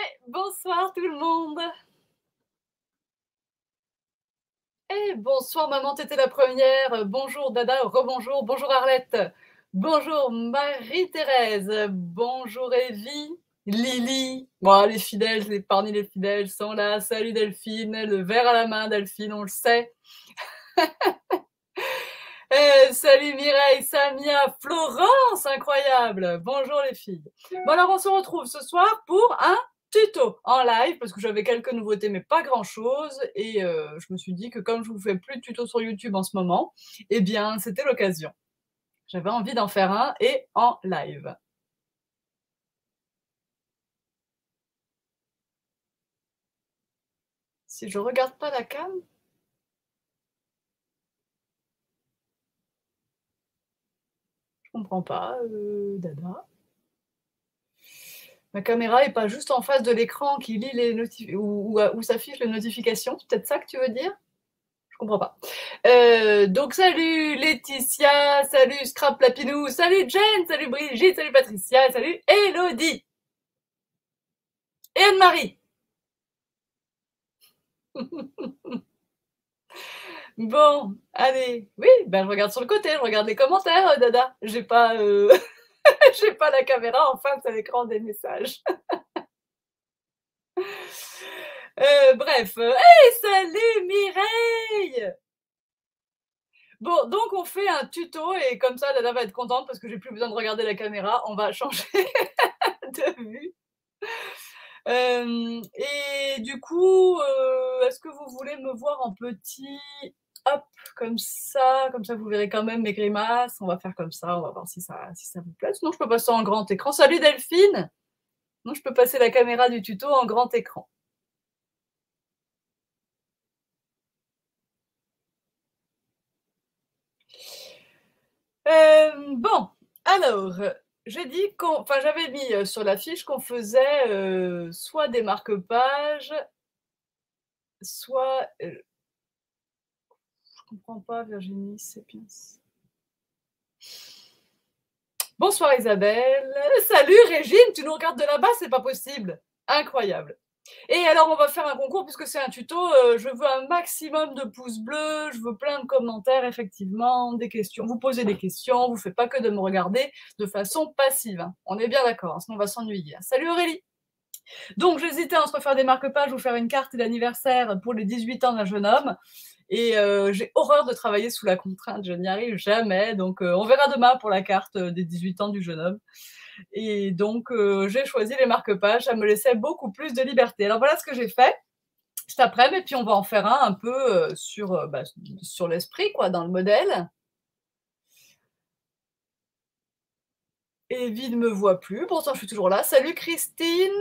Bonsoir tout le monde. Bonsoir maman, t'étais la première. Bonjour Dada, rebonjour, bonjour Arlette, bonjour Marie-Thérèse, bonjour Evie, Lily. Bon, les fidèles, parmi les fidèles sont là. Salut Delphine, le verre à la main Delphine, on le sait. Salut Mireille, Samia, Florence, incroyable. Bonjour les filles. Bon alors on se retrouve ce soir pour un tuto en live parce que j'avais quelques nouveautés mais pas grand chose et je me suis dit que comme je vous fais plus de tutos sur YouTube en ce moment, eh bien c'était l'occasion. J'avais envie d'en faire un et en live. Si je regarde pas la cam, je comprends pas, Dada. Ma caméra est pas juste en face de l'écran qui lit les notifications où s'affichent les notifications, c'est peut-être ça que tu veux dire? Je comprends pas. Donc salut Laetitia, salut Scrap Lapinou, salut Jen, salut Brigitte, salut Patricia, salut Elodie et Anne-Marie. Bon, allez, oui, ben je regarde sur le côté, je regarde les commentaires, Dada. J'ai pas, j'ai pas la caméra en face à l'écran des messages. Bref, hey, salut Mireille. Bon, donc on fait un tuto et comme ça, Dada va être contente parce que j'ai plus besoin de regarder la caméra. On va changer de vue. Et du coup, est-ce que vous voulez me voir en petit? Hop, comme ça vous verrez quand même mes grimaces. On va faire comme ça, on va voir si ça vous plaît. Sinon, je peux passer en grand écran. Salut Delphine! Non, je peux passer la caméra du tuto en grand écran. Bon, alors, j'ai dit enfin, j'avais mis sur la fiche qu'on faisait soit des marque-pages, soit. Je comprends pas, Virginie Sapiens. Bonsoir Isabelle. Salut Régine, tu nous regardes de là-bas, c'est pas possible. Incroyable. Et alors on va faire un concours puisque c'est un tuto, je veux un maximum de pouces bleus, je veux plein de commentaires effectivement, des questions. Vous posez des questions, vous ne faites pas que de me regarder de façon passive. Hein. On est bien d'accord, hein, sinon on va s'ennuyer. Salut Aurélie. Donc j'hésitais entre faire des marque-pages ou faire une carte d'anniversaire pour les 18 ans d'un jeune homme. Et j'ai horreur de travailler sous la contrainte, je n'y arrive jamais. Donc on verra demain pour la carte des 18 ans du jeune homme. Et donc j'ai choisi les marque-pages, ça me laissait beaucoup plus de liberté. Alors voilà ce que j'ai fait cet après-midi, et puis on va en faire un peu sur l'esprit, quoi, dans le modèle. Evie ne me voit plus, pourtant je suis toujours là. Salut Christine.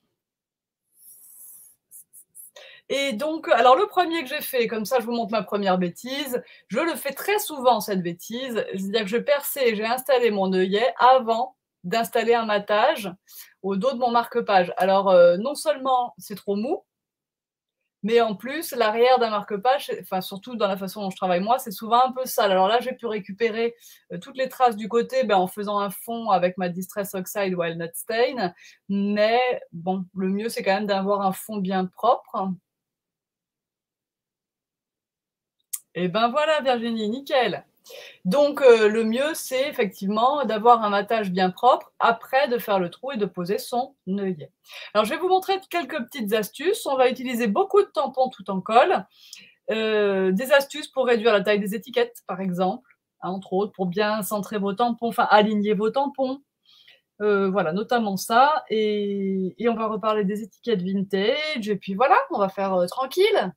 Et donc, alors le premier que j'ai fait, comme ça je vous montre ma première bêtise, je le fais très souvent cette bêtise, c'est-à-dire que je perçais, j'ai installé mon œillet avant d'installer un matage au dos de mon marque-page. Alors non seulement c'est trop mou, mais en plus l'arrière d'un marque-page, enfin surtout dans la façon dont je travaille moi, c'est souvent un peu sale. Alors là j'ai pu récupérer toutes les traces du côté en faisant un fond avec ma Distress Oxide Walnut Stain, mais bon, le mieux c'est quand même d'avoir un fond bien propre. Et ben voilà Virginie, nickel. Donc le mieux, c'est effectivement d'avoir un matage bien propre après de faire le trou et de poser son œillet. Alors je vais vous montrer quelques petites astuces. On va utiliser beaucoup de tampons tout en colle. Des astuces pour réduire la taille des étiquettes, par exemple, hein, entre autres, pour bien centrer vos tampons, enfin aligner vos tampons. Voilà, notamment ça. Et on va reparler des étiquettes vintage. Et puis voilà, on va faire tranquille.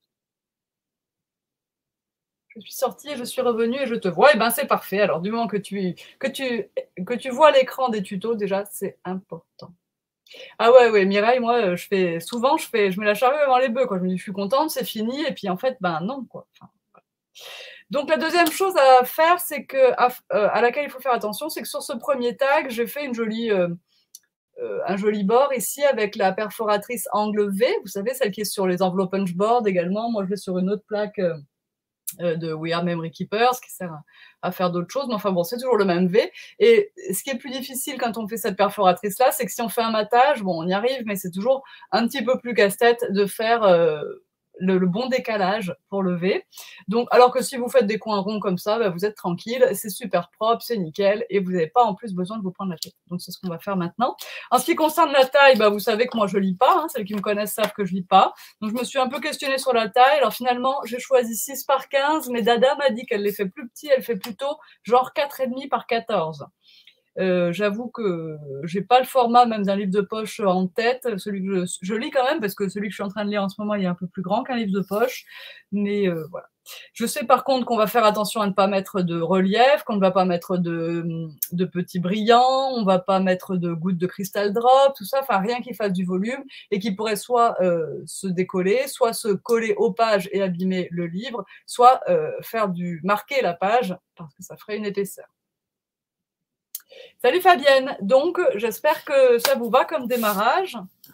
Je suis sortie et je suis revenue et je te vois, et ben c'est parfait. Alors du moment que tu vois l'écran des tutos, déjà c'est important. Ah ouais, Mireille, moi je mets la charrue avant les bœufs, quoi. Je me dis je suis contente, c'est fini, et puis en fait, ben non, quoi. Enfin, voilà. Donc la deuxième chose à faire, c'est que à laquelle il faut faire attention, c'est que sur ce premier tag, j'ai fait un joli bord ici avec la perforatrice angle V, vous savez, celle qui est sur les enveloppes punchboard également. Moi je l'ai sur une autre plaque de We Are Memory Keepers, qui sert à faire d'autres choses, mais enfin bon, c'est toujours le même V. Et ce qui est plus difficile quand on fait cette perforatrice-là, c'est que si on fait un matage, bon, on y arrive, mais c'est toujours un petit peu plus casse-tête de faire le bon décalage pour le V. Donc, alors que si vous faites des coins ronds comme ça, bah, vous êtes tranquille, c'est super propre, c'est nickel, et vous n'avez pas en plus besoin de vous prendre la tête. Donc, c'est ce qu'on va faire maintenant. En ce qui concerne la taille, bah, vous savez que moi, je lis pas, hein, celles qui me connaissent savent que je lis pas. Donc, je me suis un peu questionnée sur la taille. Alors, finalement, j'ai choisi 6 par 15, mais Dada m'a dit qu'elle les fait plus petits, elle fait plutôt genre 4,5 par 14. J'avoue que j'ai pas le format même d'un livre de poche en tête. Celui que je lis quand même, parce que celui que je suis en train de lire en ce moment, il est un peu plus grand qu'un livre de poche. Mais voilà. Je sais par contre qu'on va faire attention à ne pas mettre de relief, qu'on ne va pas mettre de petits brillants, on va pas mettre de gouttes de cristal drop, tout ça, enfin rien qui fasse du volume et qui pourrait soit se décoller, soit se coller aux pages et abîmer le livre, soit marquer la page parce que ça ferait une épaisseur. Salut Fabienne, donc j'espère que ça vous va comme démarrage.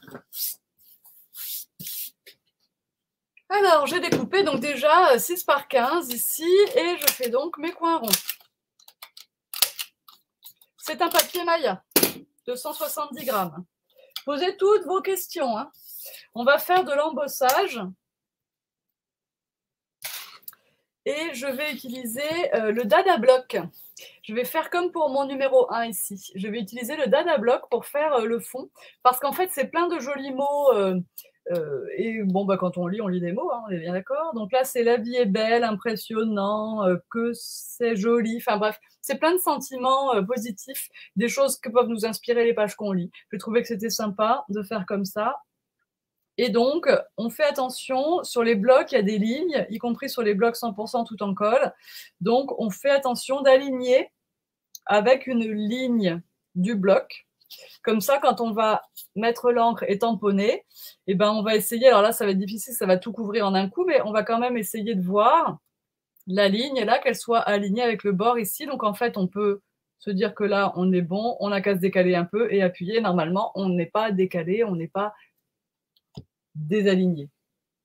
Alors j'ai découpé donc déjà 6 par 15 ici et je fais donc mes coins ronds. C'est un papier Maya de 170 grammes. Posez toutes vos questions, hein. On va faire de l'embossage et je vais utiliser le Dada Block. Je vais faire comme pour mon numéro 1 ici. Je vais utiliser le Dada Block pour faire le fond parce qu'en fait, c'est plein de jolis mots. Et bon, bah, quand on lit des mots, hein, on est bien d'accord. Donc là, c'est la vie est belle, impressionnant, que c'est joli. Enfin bref, c'est plein de sentiments positifs, des choses que peuvent nous inspirer les pages qu'on lit. Je trouvais que c'était sympa de faire comme ça. Et donc, on fait attention, sur les blocs, il y a des lignes, y compris sur les blocs 100% tout en colle. Donc, on fait attention d'aligner avec une ligne du bloc. Comme ça, quand on va mettre l'encre et tamponner, eh ben, on va essayer, alors là, ça va être difficile, ça va tout couvrir en un coup, mais on va quand même essayer de voir la ligne, là, qu'elle soit alignée avec le bord ici. Donc, en fait, on peut se dire que là, on est bon, on n'a qu'à se décaler un peu et appuyer. Normalement, on n'est pas décalé, on n'est pas désaligné.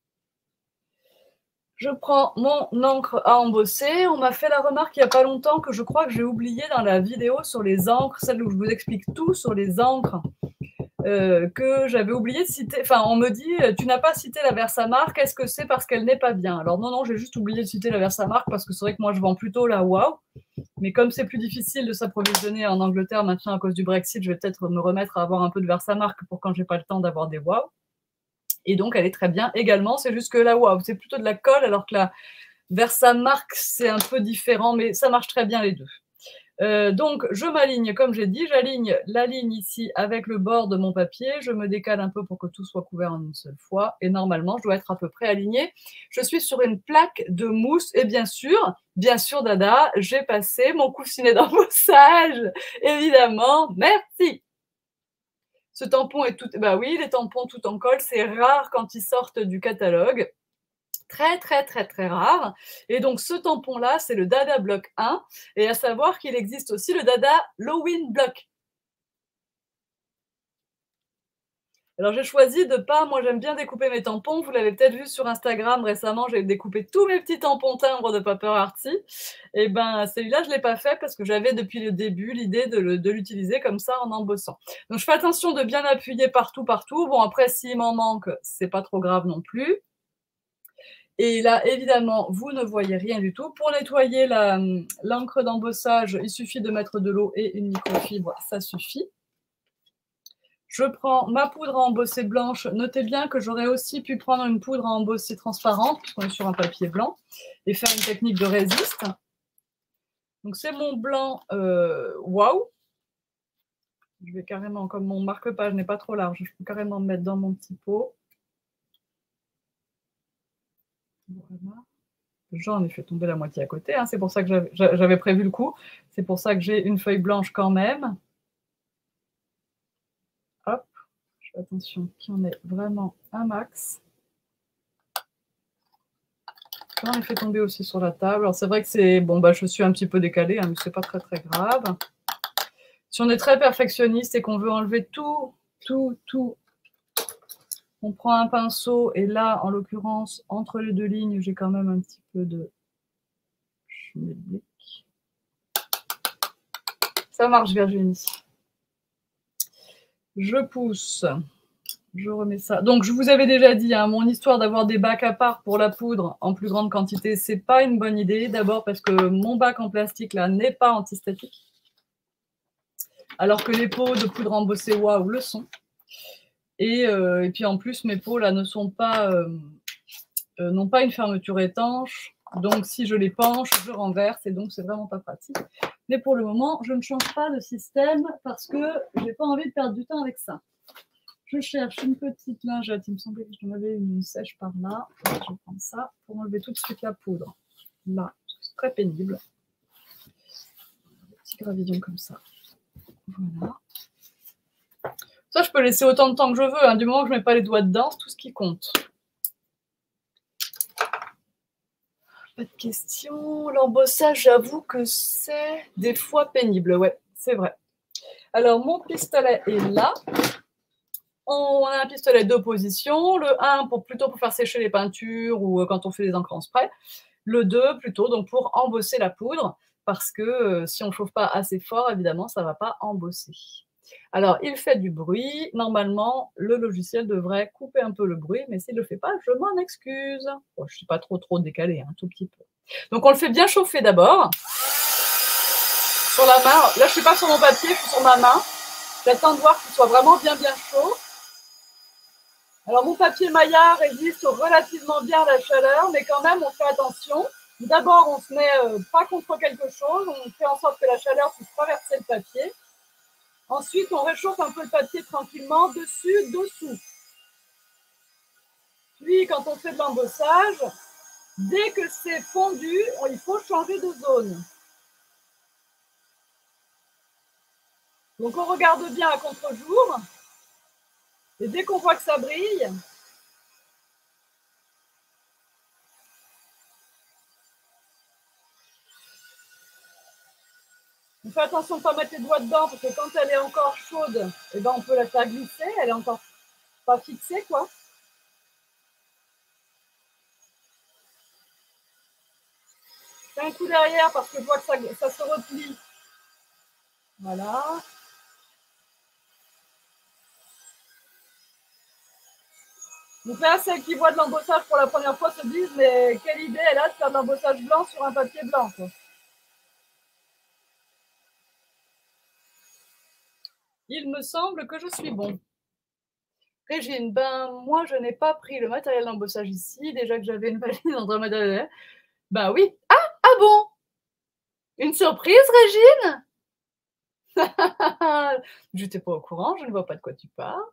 Je prends mon encre à embosser. On m'a fait la remarque il n'y a pas longtemps que je crois que j'ai oublié dans la vidéo sur les encres, celle où je vous explique tout sur les encres, que j'avais oublié de citer. Enfin, on me dit, tu n'as pas cité la Versamark, est-ce que c'est parce qu'elle n'est pas bien? Alors non, j'ai juste oublié de citer la Versamark parce que c'est vrai que moi je vends plutôt la Wow. Mais comme c'est plus difficile de s'approvisionner en Angleterre maintenant à cause du Brexit, je vais peut-être me remettre à avoir un peu de Versamark pour quand j'ai pas le temps d'avoir des Wow. Et donc, elle est très bien également. C'est juste que la Wow, c'est plutôt de la colle, alors que la Versamark, c'est un peu différent, mais ça marche très bien les deux. Donc, je m'aligne, comme j'ai dit, j'aligne la ligne ici avec le bord de mon papier. Je me décale un peu pour que tout soit couvert en une seule fois. Et normalement, je dois être à peu près alignée. Je suis sur une plaque de mousse. Et bien sûr, Dada, j'ai passé mon coussinet d'embossage. Évidemment, merci. Ce tampon est tout... Bah oui, les tampons tout en colle, c'est rare quand ils sortent du catalogue. Très, très, très, très rare. Et donc, ce tampon-là, c'est le Dada Block 1. Et à savoir qu'il existe aussi le Dada Lowin Block. Alors, j'ai choisi de pas... Moi, j'aime bien découper mes tampons. Vous l'avez peut-être vu sur Instagram récemment, j'ai découpé tous mes petits tampons timbres de Paper Arty. Et ben, celui-là, je ne l'ai pas fait parce que j'avais depuis le début l'idée de l'utiliser comme ça en embossant. Donc, je fais attention de bien appuyer partout. Bon, après, s'il m'en manque, c'est pas trop grave non plus. Et là, évidemment, vous ne voyez rien du tout. Pour nettoyer l'encre d'embossage, il suffit de mettre de l'eau et une microfibre, ça suffit. Je prends ma poudre à embosser blanche. Notez bien que j'aurais aussi pu prendre une poudre à embosser transparente, puisqu'on est sur un papier blanc, et faire une technique de résiste. Donc, c'est mon blanc Wow. Je vais carrément, comme mon marque-page n'est pas trop large, je peux carrément me mettre dans mon petit pot. Voilà. J'en ai fait tomber la moitié à côté, hein. C'est pour ça que j'avais prévu le coup. C'est pour ça que j'ai une feuille blanche quand même. Hop, je fais attention qu'il y en ait vraiment un max. J'en ai fait tomber aussi sur la table. Alors c'est vrai que c'est... Bon, bah je suis un petit peu décalée, hein, mais c'est pas très très grave. Si on est très perfectionniste et qu'on veut enlever tout, on prend un pinceau et là, en l'occurrence, entre les deux lignes, j'ai quand même un petit peu de Schmilblick. Ça marche, Virginie. Je pousse. Je remets ça. Donc, je vous avais déjà dit, hein, mon histoire d'avoir des bacs à part pour la poudre en plus grande quantité, c'est pas une bonne idée. D'abord parce que mon bac en plastique, là, n'est pas antistatique. Alors que les pots de poudre embossée waouh le sont. Et puis en plus, mes pots, là, n'ont pas une fermeture étanche. Donc, si je les penche, je renverse. Et donc, c'est vraiment pas pratique. Mais pour le moment, je ne change pas de système parce que je n'ai pas envie de perdre du temps avec ça. Je cherche une petite lingette. Il me semblait que j'en avais une sèche par là. Je vais prendre ça pour enlever tout de suite la poudre. Là, c'est très pénible. Des petits gravillons comme ça. Voilà. Ça, je peux laisser autant de temps que je veux. Hein. Du moment que je ne mets pas les doigts dedans, c'est tout ce qui compte. Pas de question. L'embossage, j'avoue que c'est des fois pénible. Ouais, c'est vrai. Alors, mon pistolet est là. On a un pistolet de position. Le 1 plutôt pour faire sécher les peintures ou quand on fait les encres en spray. Le 2 plutôt donc pour embosser la poudre. Parce que si on ne chauffe pas assez fort, évidemment, ça ne va pas embosser. Alors, il fait du bruit. Normalement, le logiciel devrait couper un peu le bruit, mais s'il ne le fait pas, je m'en excuse. Bon, je ne suis pas trop décalée, un tout petit peu. Donc, on le fait bien chauffer d'abord. Sur la main. Là, je ne suis pas sur mon papier, je suis sur ma main. J'attends de voir qu'il soit vraiment bien chaud. Alors, mon papier Maya résiste relativement bien à la chaleur, mais quand même, on fait attention. D'abord, on ne se met pas contre quelque chose. On fait en sorte que la chaleur puisse traverser le papier. Ensuite, on réchauffe un peu le papier tranquillement, dessus, dessous. Puis, quand on fait de l'embossage, dès que c'est fondu, il faut changer de zone. Donc, on regarde bien à contre-jour. Et dès qu'on voit que ça brille, on fait attention de ne pas mettre les doigts dedans parce que quand elle est encore chaude, eh ben, on peut la faire glisser. Elle est encore pas fixée, quoi. Fais un coup derrière parce que je vois que ça se replie. Voilà. Donc là, celles qui voient de l'embossage pour la première fois se disent mais quelle idée elle a de faire de l'embossage blanc sur un papier blanc, quoi. Il me semble que je suis bon. Régine, ben moi je n'ai pas pris le matériel d'embossage ici, déjà que j'avais une valise entre matériel. Ben oui. Ah bon? Une surprise, Régine? Je n'étais pas au courant, je ne vois pas de quoi tu parles.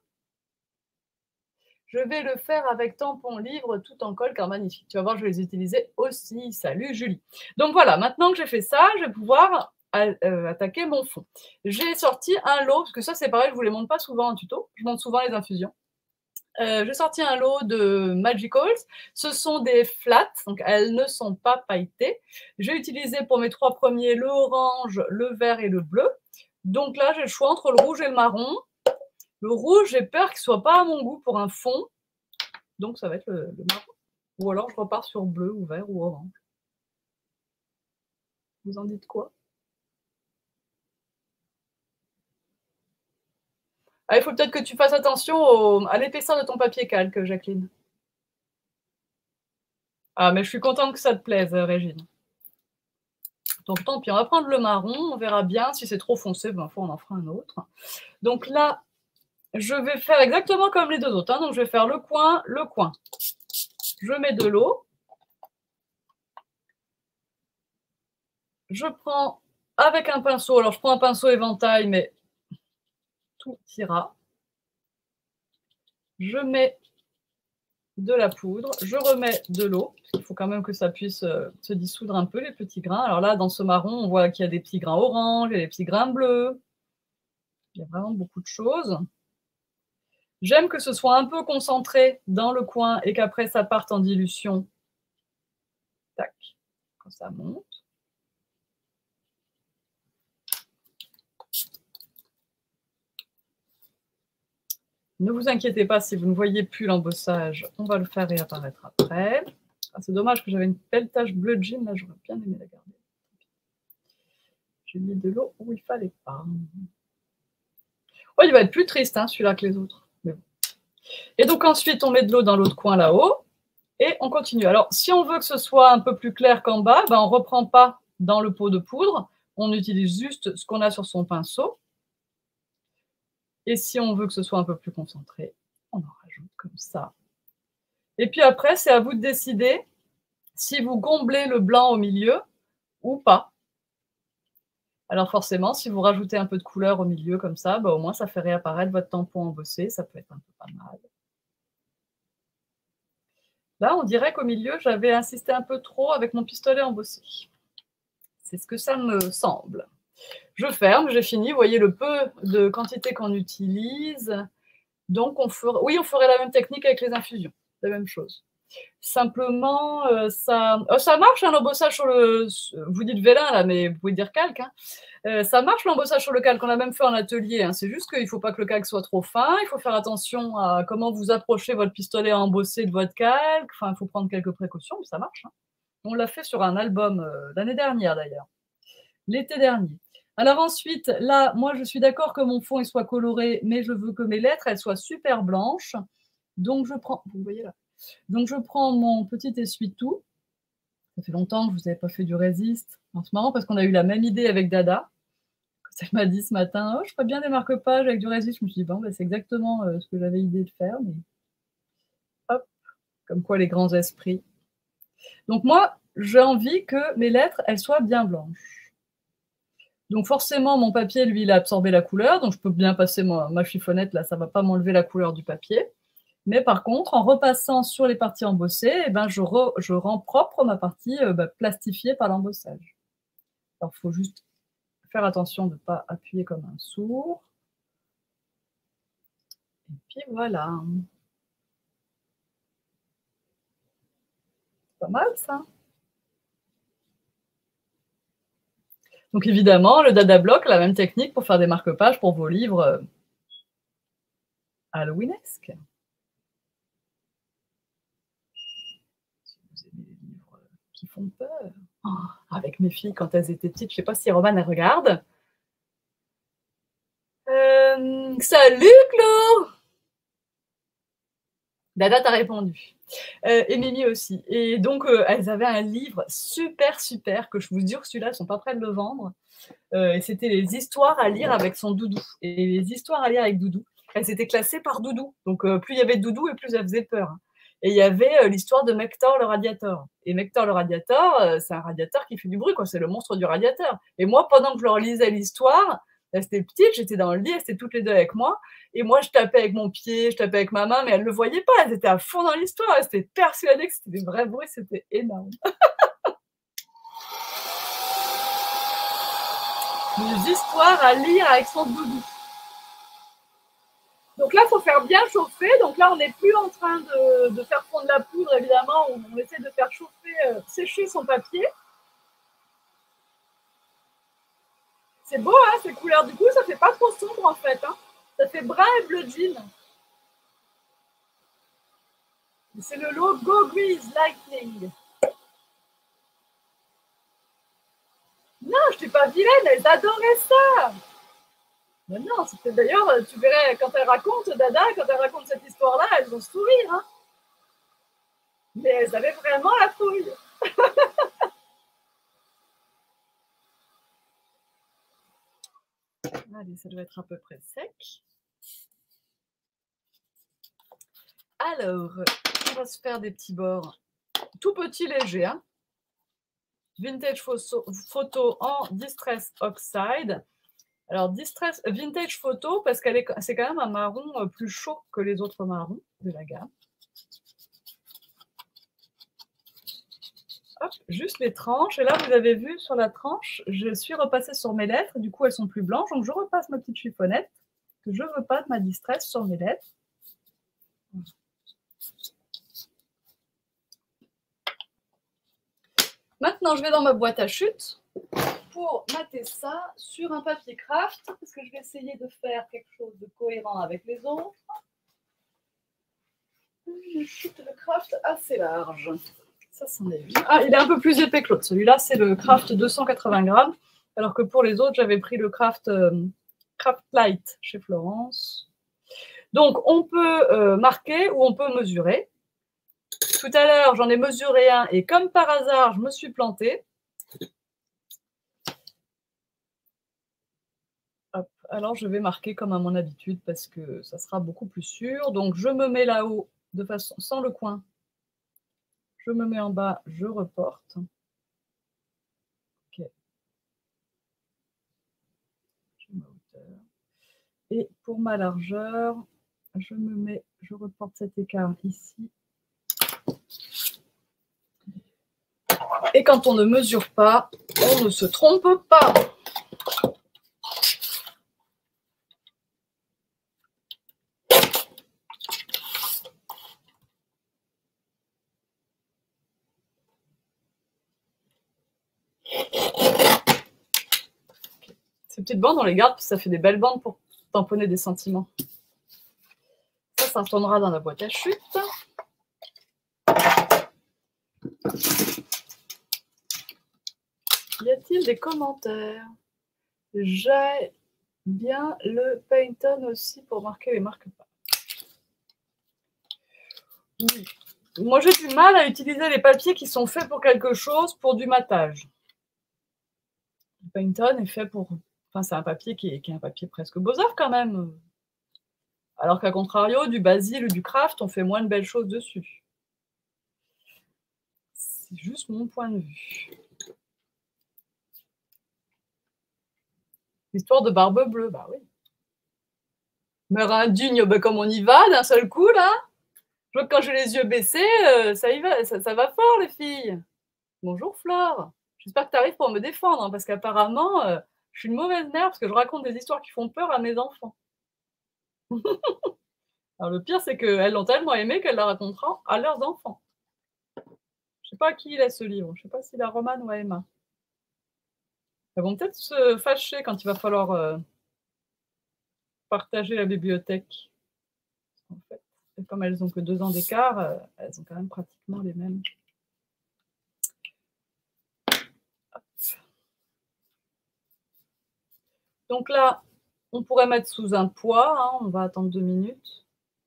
Je vais le faire avec tampon, livre, tout en colle, car magnifique. Tu vas voir, je vais les utiliser aussi. Salut Julie. Donc voilà, maintenant que j'ai fait ça, je vais pouvoir attaquer mon fond. J'ai sorti un lot, parce que ça c'est pareil, je ne vous les montre pas souvent en tuto, je montre souvent les infusions. J'ai sorti un lot de Magicals. Ce sont des flats, donc elles ne sont pas pailletées. J'ai utilisé pour mes 3 premiers le orange, le vert et le bleu. Donc là, j'ai le choix entre le rouge et le marron. Le rouge, j'ai peur qu'il ne soit pas à mon goût pour un fond. Donc ça va être le marron. Ou alors je repars sur bleu ou vert ou orange. Vous en dites quoi? Ah, il faut peut-être que tu fasses attention à l'épaisseur de ton papier calque, Jacqueline. Ah, mais je suis contente que ça te plaise, Régine. Donc tant pis, on va prendre le marron, on verra bien. Si c'est trop foncé, ben, on en fera un autre. Donc là, je vais faire exactement comme les deux autres. Hein. Donc je vais faire le coin, le coin. Je mets de l'eau. Je prends avec un pinceau, alors je prends un pinceau éventail, mais tout ira. Je mets de la poudre, je remets de l'eau, il faut quand même que ça puisse se dissoudre un peu les petits grains. Alors là, dans ce marron, on voit qu'il y a des petits grains orange, il y a des petits grains bleus. Il y a vraiment beaucoup de choses. J'aime que ce soit un peu concentré dans le coin et qu'après ça parte en dilution. Tac, quand ça monte. Ne vous inquiétez pas si vous ne voyez plus l'embossage, on va le faire réapparaître après. Ah, c'est dommage que j'avais une belle tache bleu de jean, là j'aurais bien aimé la garder. J'ai mis de l'eau où il fallait pas. Oh, il va être plus triste, hein, celui-là, que les autres. Mais bon. Et donc ensuite, on met de l'eau dans l'autre coin là-haut et on continue. Alors, si on veut que ce soit un peu plus clair qu'en bas, ben, on ne reprend pas dans le pot de poudre. On utilise juste ce qu'on a sur son pinceau. Et si on veut que ce soit un peu plus concentré, on en rajoute comme ça. Et puis après, c'est à vous de décider si vous comblez le blanc au milieu ou pas. Alors forcément, si vous rajoutez un peu de couleur au milieu comme ça, bah au moins ça fait réapparaître votre tampon embossé, ça peut être un peu pas mal. Là, on dirait qu'au milieu, j'avais insisté un peu trop avec mon pistolet embossé. C'est ce que ça me semble. Je ferme, j'ai fini. Vous voyez le peu de quantité qu'on utilise. Donc, on ferait la même technique avec les infusions. La même chose. Simplement, ça marche, hein, l'embossage sur le... Vous dites vélin, là, mais vous pouvez dire calque. Hein. Ça marche, l'embossage sur le calque. On l'a même fait en atelier. Hein. C'est juste qu'il ne faut pas que le calque soit trop fin. Il faut faire attention à comment vous approchez votre pistolet à embosser de votre calque. Enfin, il faut prendre quelques précautions, mais ça marche. Hein. On l'a fait sur un album l'année dernière, d'ailleurs. L'été dernier. Alors ensuite, là, moi, je suis d'accord que mon fond il soit coloré, mais je veux que mes lettres, elles soient super blanches. Donc, je prends... Vous voyez là. Donc, je prends mon petit essuie-tout. Ça fait longtemps que je ne vous avais pas fait du résiste. C'est marrant parce qu'on a eu la même idée avec Dada. Elle m'a dit ce matin, oh, je ferais bien des marque-pages avec du résiste. Je me suis dit, bon, bah, c'est exactement ce que j'avais idée de faire. Mais... Hop, comme quoi les grands esprits. Donc moi, j'ai envie que mes lettres, elles soient bien blanches. Donc forcément, mon papier, lui, il a absorbé la couleur. Donc je peux bien passer ma chiffonnette, là, ça ne va pas m'enlever la couleur du papier. Mais par contre, en repassant sur les parties embossées, eh ben, je rends propre ma partie plastifiée par l'embossage. Alors, il faut juste faire attention de ne pas appuyer comme un sourd. Et puis voilà. C'est pas mal, ça. Donc évidemment, le Dada Block, la même technique pour faire des marque-pages pour vos livres halloweenesques. Si vous aimez les livres qui font peur. Oh, avec mes filles, quand elles étaient petites, je ne sais pas si Romane, elle regarde. Salut, Claude! Dada t'a répondu. Et Mimi aussi. Et donc, elles avaient un livre super, super, que je vous jure, celui-là, elles ne sont pas prêts de le vendre. Et c'était les histoires à lire avec son doudou. Et les histoires à lire avec doudou, elles étaient classées par doudou. Donc, plus il y avait de doudou et plus elles faisaient peur. Et il y avait l'histoire de Mector le radiateur. Et Mector le radiateur, c'est un radiateur qui fait du bruit, quoi. C'est le monstre du radiateur. Et moi, pendant que je leur lisais l'histoire, elles étaient petites, j'étais dans le lit, elles étaient toutes les deux avec moi. Et moi, je tapais avec mon pied, je tapais avec ma main, mais elles ne le voyaient pas. Elles étaient à fond dans l'histoire. Elles étaient persuadées que c'était des vrais bruits. C'était énorme. Des histoires à lire avec son doudou. Donc là, il faut faire bien chauffer. Donc là, on n'est plus en train de faire fondre la poudre, évidemment. On essaie de faire chauffer, sécher son papier. C'est beau, hein, ces couleurs. Du coup, ça ne fait pas trop sombre, en fait. Hein. Ça fait brun et bleu jean. C'est le lot Go Grease Lightning. Non, je n'étais pas vilaine, elles adoraient ça. Mais non, c'était d'ailleurs, tu verrais, quand elle raconte, Dada, quand elle raconte cette histoire-là, elles vont sourire. Hein. Mais elles avaient vraiment la trouille. Allez, ça doit être à peu près sec. Alors, on va se faire des petits bords tout petits, légers. Hein. Vintage photo en Distress Oxide. Alors, Vintage photo, parce que c'est quand même un marron plus chaud que les autres marrons de la gamme. Hop, juste les tranches. Et là, vous avez vu sur la tranche, je suis repassée sur mes lettres. Du coup, elles sont plus blanches. Donc, je repasse ma petite chiffonnette que je ne veux pas de ma Distress sur mes lettres. Maintenant, je vais dans ma boîte à chute pour mater ça sur un papier craft, parce que je vais essayer de faire quelque chose de cohérent avec les autres. Une chute de craft assez large. Ça, c'en est bien. Ah, il est un peu plus épais que l'autre. Celui-là, c'est le craft 280 grammes. Alors que pour les autres, j'avais pris le Craft Light chez Florence. Donc, on peut marquer ou on peut mesurer. Tout à l'heure, j'en ai mesuré un et comme par hasard, je me suis plantée. Hop, alors, je vais marquer comme à mon habitude parce que ça sera beaucoup plus sûr. Donc, je me mets là-haut de façon sans le coin. Je me mets en bas, je reporte. Ok. Ma hauteur. Et pour ma largeur, je reporte cet écart ici. Et quand on ne mesure pas, on ne se trompe pas. Ces petites bandes, on les garde parce que ça fait des belles bandes pour tamponner des sentiments. Ça retournera dans la boîte à chute. Y a-t-il des commentaires? J'ai bien le Painton aussi pour marquer les marque-pas. Oui. Moi, j'ai du mal à utiliser les papiers qui sont faits pour quelque chose pour du matage. Le Painton est fait pour... Enfin, c'est un papier qui est un papier presque Beaux-Arts quand même. Alors qu'à contrario, du Basil ou du Craft, on fait moins de belles choses dessus. C'est juste mon point de vue. L'histoire de Barbe Bleue, bah oui. Mérindigne, bah comme on y va d'un seul coup, là. Je vois que quand j'ai les yeux baissés, ça y va, ça va fort, les filles. Bonjour, Flore. J'espère que tu arrives pour me défendre, hein, parce qu'apparemment, je suis une mauvaise mère, parce que je raconte des histoires qui font peur à mes enfants. Alors, le pire, c'est qu'elles l'ont tellement aimé qu'elles la raconteront à leurs enfants. Je ne sais pas à qui il a ce livre. Je ne sais pas s'il a Romane ou à Emma. Elles vont peut-être se fâcher quand il va falloir partager la bibliothèque. En fait, et comme elles n'ont que 2 ans d'écart, elles ont quand même pratiquement les mêmes. Hop. Donc là, on pourrait mettre sous un poids. Hein, on va attendre 2 minutes.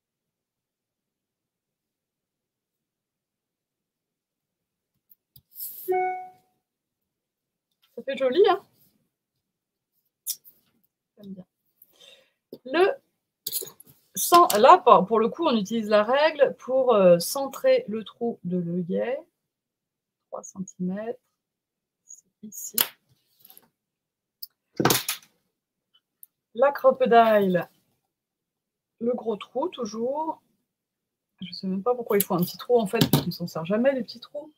Ça fait joli, hein? J'aime bien. Là, pour le coup, on utilise la règle pour centrer le trou de l'œillet. 3 cm. Ici. La crocodile, le gros trou toujours. Je ne sais même pas pourquoi il faut un petit trou en fait, parce qu'on ne s'en sert jamais les petits trous.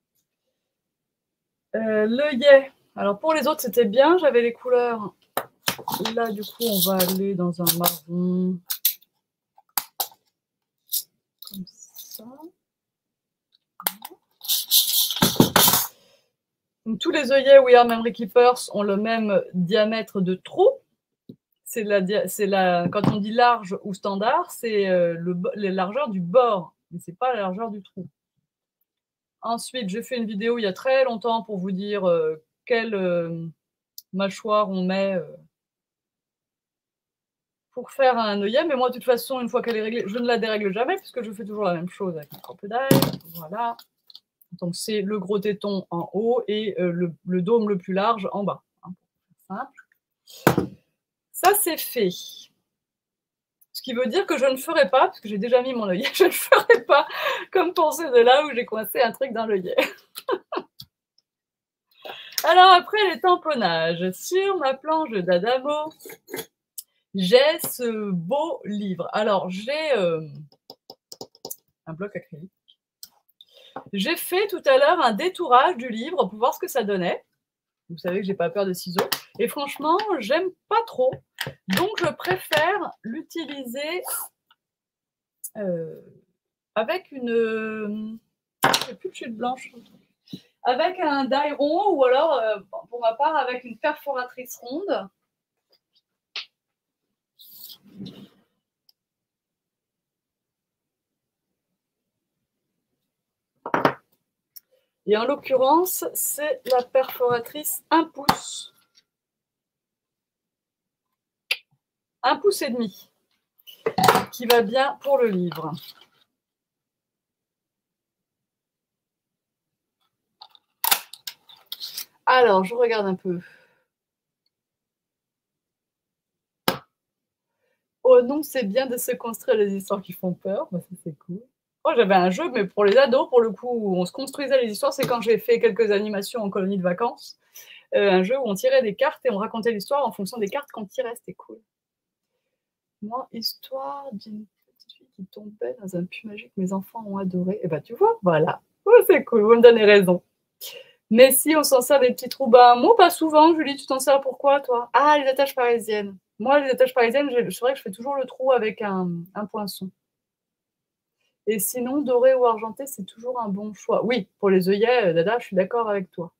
L'œillet, alors pour les autres c'était bien, j'avais les couleurs. Là du coup on va aller dans un marron. Comme ça. Donc, tous les œillets We Are Memory Keepers ont le même diamètre de trou. Quand on dit large ou standard, c'est la largeur du bord, mais ce n'est pas la largeur du trou. Ensuite, j'ai fait une vidéo il y a très longtemps pour vous dire quelle mâchoire on met pour faire un œillet. Mais moi, de toute façon, une fois qu'elle est réglée, je ne la dérègle jamais puisque je fais toujours la même chose avec le crocodile. Voilà. Donc, c'est le gros téton en haut et le dôme le plus large en bas. Hein, pour faire simple. Ça, c'est fait. Ce qui veut dire que je ne ferai pas, parce que j'ai déjà mis mon œillet, je ne ferai pas comme pour ceux de là où j'ai coincé un truc dans l'œillet. Alors après les tamponnages, sur ma planche d'Adamo, j'ai ce beau livre. Alors j'ai un bloc acrylique. J'ai fait tout à l'heure un détourage du livre pour voir ce que ça donnait. Vous savez que j'ai pas peur de ciseaux. Et franchement, j'aime pas trop. Donc je préfère l'utiliser avec une... j'ai plus de chute blanche. Avec un die rond ou alors, pour ma part, avec une perforatrice ronde. Et en l'occurrence, c'est la perforatrice 1 pouce 1,5 pouces qui va bien pour le livre. Alors, je regarde un peu. Oh non, c'est bien de se construire les histoires qui font peur. Bah, ça, c'est cool. Oh, j'avais un jeu, mais pour les ados, pour le coup, où on se construisait les histoires. C'est quand j'ai fait quelques animations en colonie de vacances. Un jeu où on tirait des cartes et on racontait l'histoire en fonction des cartes qu'on tirait. C'était cool. Moi, histoire d'une petite fille qui tombait dans un puits magique. Mes enfants ont adoré. Et bah, tu vois, voilà. Oh, c'est cool, vous me donnez raison. Mais si on s'en sert des petits trous, bah, moi, pas souvent. Julie, tu t'en sers pourquoi, toi? Ah, les attaches parisiennes. Moi, les attaches parisiennes, c'est vrai que je fais toujours le trou avec un poinçon. Et sinon, doré ou argenté, c'est toujours un bon choix. Oui, pour les œillets, Dada, je suis d'accord avec toi.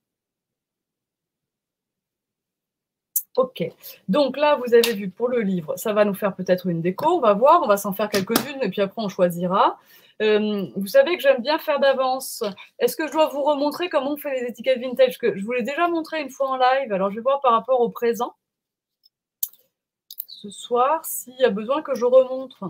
Ok, donc là, vous avez vu pour le livre, ça va nous faire peut-être une déco, on va voir, on va s'en faire quelques-unes et puis après on choisira. Vous savez que j'aime bien faire d'avance. Est-ce que je dois vous remontrer comment on fait les étiquettes vintage? Que je vous l'ai déjà montré une fois en live, alors je vais voir par rapport au présent. Ce soir, s'il y a besoin que je remontre.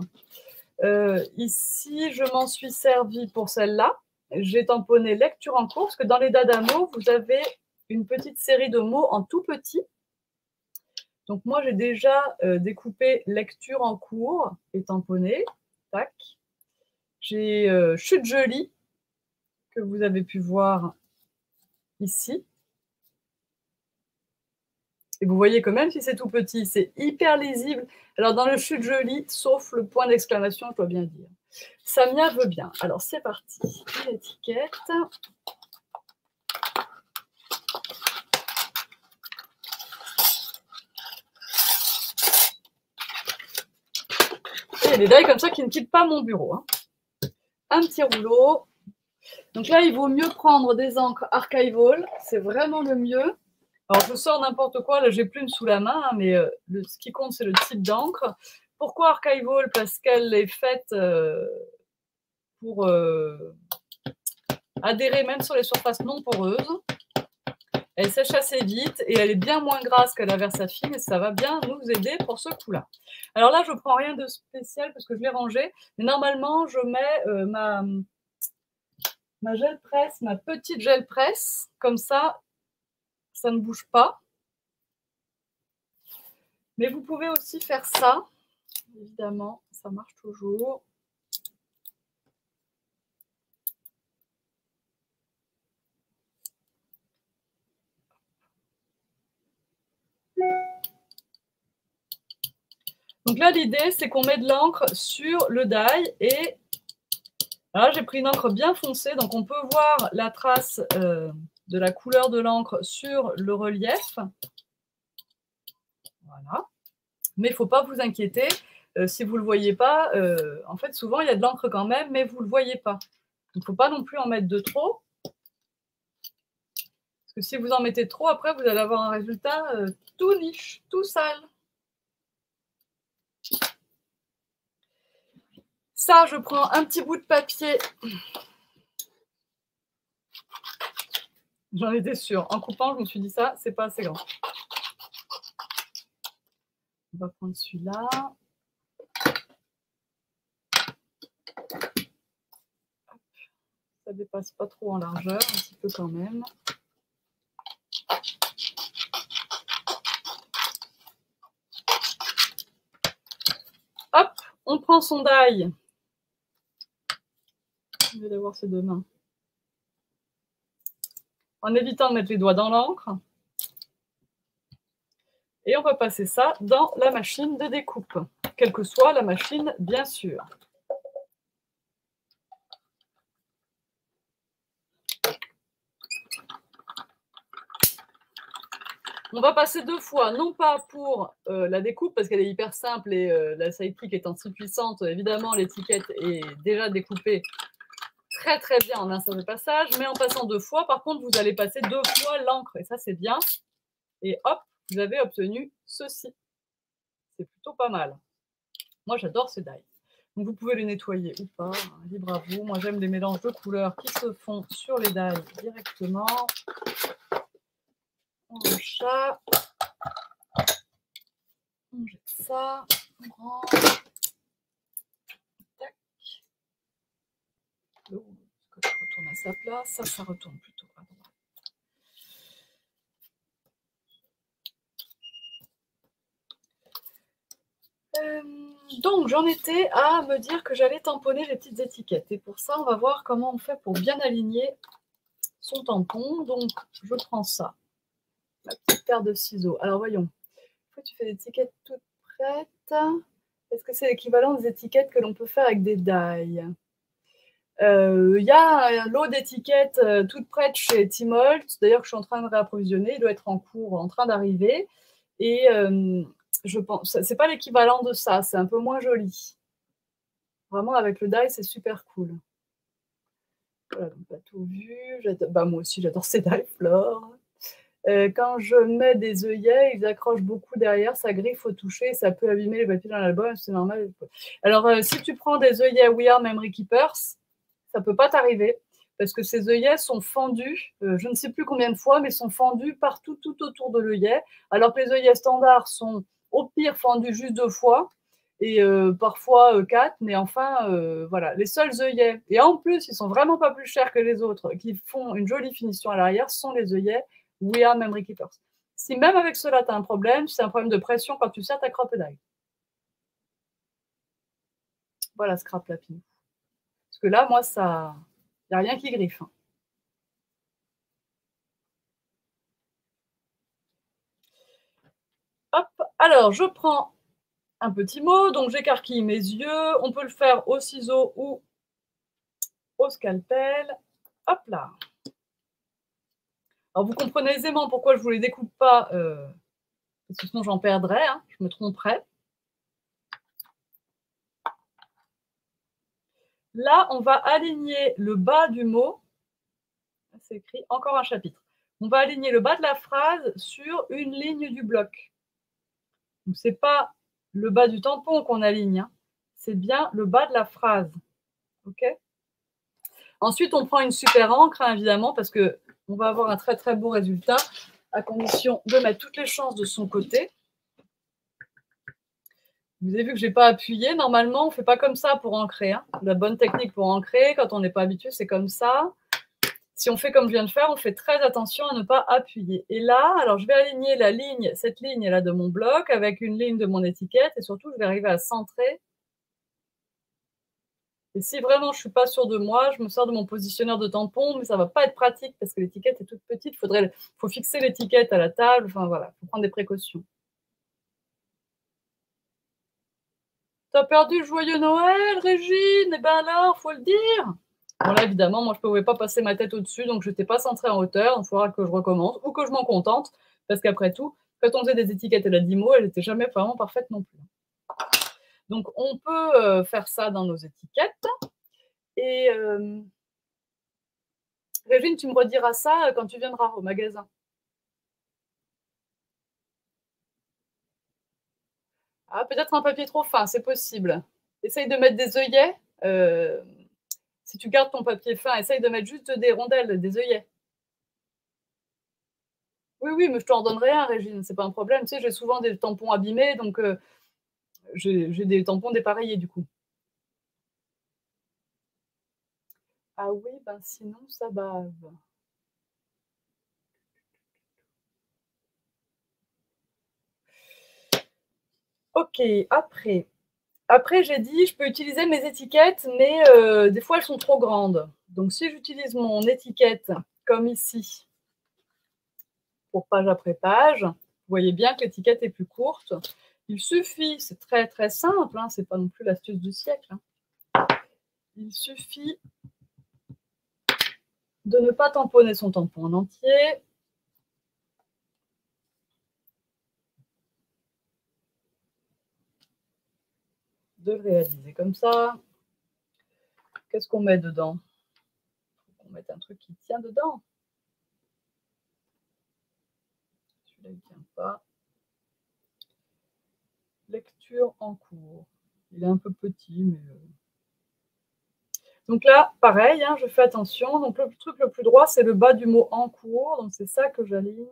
Ici, je m'en suis servie pour celle-là. J'ai tamponné lecture en cours, parce que dans les Dada mots, vous avez une petite série de mots en tout petit. Donc moi, j'ai déjà découpé lecture en cours et tamponné. Tac. J'ai chute jolie, que vous avez pu voir ici. Et vous voyez que même si c'est tout petit, c'est hyper lisible. Alors dans le chute jolie, sauf le point d'exclamation, je dois bien dire. Samia veut bien. Alors c'est parti. Une étiquette. Et il y a des dailles comme ça qui ne quittent pas mon bureau. Hein. Un petit rouleau. Donc là, il vaut mieux prendre des encres Archival. C'est vraiment le mieux. Alors, je sors n'importe quoi. Là, j'ai plume sous la main, hein, mais ce qui compte, c'est le type d'encre. Pourquoi Archival? Parce qu'elle est faite pour adhérer même sur les surfaces non poreuses. Elle sèche assez vite et elle est bien moins grasse que la Versafine et ça va bien nous aider pour ce coup-là. Alors là, je ne prends rien de spécial parce que je l'ai rangé. Mais normalement, je mets ma gel presse, ma petite gel presse. Comme ça ne bouge pas. Mais vous pouvez aussi faire ça. Évidemment, ça marche toujours. Donc là, l'idée, c'est qu'on met de l'encre sur le die et là, j'ai pris une encre bien foncée, donc on peut voir la trace de la couleur de l'encre sur le relief. Voilà. Mais il ne faut pas vous inquiéter, si vous ne le voyez pas, en fait, souvent, il y a de l'encre quand même, mais vous ne le voyez pas. Il ne faut pas non plus en mettre de trop. Parce que si vous en mettez trop, après, vous allez avoir un résultat tout niche, tout sale. Ça, je prends un petit bout de papier. J'en étais sûre. En coupant, je me suis dit ça, c'est pas assez grand. On va prendre celui-là. Ça dépasse pas trop en largeur, un petit peu quand même. Hop, on prend son die. Je vais d'avoir ses deux mains. En évitant de mettre les doigts dans l'encre. Et on va passer ça dans la machine de découpe. Quelle que soit la machine, bien sûr. On va passer 2 fois, non pas pour la découpe, parce qu'elle est hyper simple et la sidekick étant si puissante, évidemment, l'étiquette est déjà découpée très très bien en un seul passage, mais en passant 2 fois, par contre, vous allez passer 2 fois l'encre, et ça, c'est bien. Et hop, vous avez obtenu ceci. C'est plutôt pas mal. Moi, j'adore ce die. Donc, vous pouvez le nettoyer ou pas, hein, libre à vous. Moi, j'aime les mélanges de couleurs qui se font sur les die directement. On le chat. On jette ça. Tac. Je retourne à sa place. Ça retourne plutôt à droite. Donc, j'en étais à me dire que j'allais tamponner les petites étiquettes. Et pour ça, on va voir comment on fait pour bien aligner son tampon. Donc, je prends ça, ma petite paire de ciseaux. Alors, voyons. Tu fais des étiquettes toutes prêtes. Est-ce que c'est l'équivalent des étiquettes que l'on peut faire avec des die? Il y a un lot d'étiquettes toutes prêtes chez Timolt. D'ailleurs, je suis en train de réapprovisionner. Il doit être en cours, en train d'arriver. Et je pense, c'est pas l'équivalent de ça. C'est un peu moins joli. Vraiment, avec le die, c'est super cool. Voilà, donc on a tout vu. Bah, moi aussi, j'adore ces die Flore. Quand je mets des œillets, ils accrochent beaucoup derrière, ça griffe au toucher, ça peut abîmer les papiers dans l'album, c'est normal. Alors, si tu prends des œillets We Are Memory Keepers, ça ne peut pas t'arriver, parce que ces œillets sont fendus, je ne sais plus combien de fois, mais sont fendus partout, tout autour de l'œillet, alors que les œillets standards sont au pire fendus juste 2 fois, et parfois 4, mais enfin, voilà, les seuls œillets, et en plus, ils sont vraiment pas plus chers que les autres, qui font une jolie finition à l'arrière, sont les œillets We Are Memory Keepers. Si même avec cela, tu as un problème, c'est un problème de pression quand tu serres ta crop-die. Voilà, scrap lapin. Parce que là, moi, ça, il n'y a rien qui griffe. Hop, alors je prends un petit mot, donc j'écarquille mes yeux. On peut le faire au ciseau ou au scalpel. Hop là. Alors vous comprenez aisément pourquoi je ne vous les découpe pas, parce que sinon j'en perdrais, hein, je me tromperais. Là, on va aligner le bas du mot. C'est écrit encore un chapitre. On va aligner le bas de la phrase sur une ligne du bloc. Donc, ce n'est pas le bas du tampon qu'on aligne, hein. C'est bien le bas de la phrase. OK ? Ensuite, on prend une super encre, hein, évidemment, parce qu'on va avoir un très très beau résultat, à condition de mettre toutes les chances de son côté. Vous avez vu que je n'ai pas appuyé. Normalement, on ne fait pas comme ça pour ancrer, hein. La bonne technique pour ancrer, quand on n'est pas habitué, c'est comme ça. Si on fait comme je viens de faire, on fait très attention à ne pas appuyer. Et là, alors je vais aligner la ligne, cette ligne-là de mon bloc avec une ligne de mon étiquette et surtout, je vais arriver à centrer. Et si vraiment je ne suis pas sûre de moi, je me sers de mon positionneur de tampon, mais ça ne va pas être pratique parce que l'étiquette est toute petite. Il faut fixer l'étiquette à la table. Enfin voilà, il faut prendre des précautions. T'as perdu le joyeux Noël, Régine? Eh ben alors, faut le dire. Bon là, évidemment, moi, je ne pouvais pas passer ma tête au-dessus, donc je n'étais pas centrée en hauteur. Il faudra que je recommence ou que je m'en contente, parce qu'après tout, quand on faisait des étiquettes à la Dymo, elles n'étaient jamais vraiment parfaites non plus. Donc, on peut faire ça dans nos étiquettes. Et Régine, tu me rediras ça quand tu viendras au magasin. Ah, peut-être un papier trop fin, c'est possible. Essaye de mettre des œillets. Si tu gardes ton papier fin, essaye de mettre juste des rondelles, des œillets. Oui, oui, mais je t'en donnerai un, Régine, c'est pas un problème. Tu sais, j'ai souvent des tampons abîmés, donc j'ai des tampons dépareillés, du coup. Ah oui, ben sinon, ça bave. Ok, après. Après, j'ai dit, je peux utiliser mes étiquettes, mais des fois, elles sont trop grandes. Donc, si j'utilise mon étiquette, comme ici, pour page après page, vous voyez bien que l'étiquette est plus courte. Il suffit, c'est très très simple, hein, c'est pas non plus l'astuce du siècle. Hein. Il suffit de ne pas tamponner son tampon en entier. De le réaliser comme ça. Qu'est-ce qu'on met dedans? Il faut qu'on mette un truc qui tient dedans. Celui-là, il ne tient pas. Lecture en cours. Il est un peu petit, mais... Donc là, pareil, hein, je fais attention. Donc le truc le plus droit, c'est le bas du mot en cours. Donc c'est ça que j'aligne.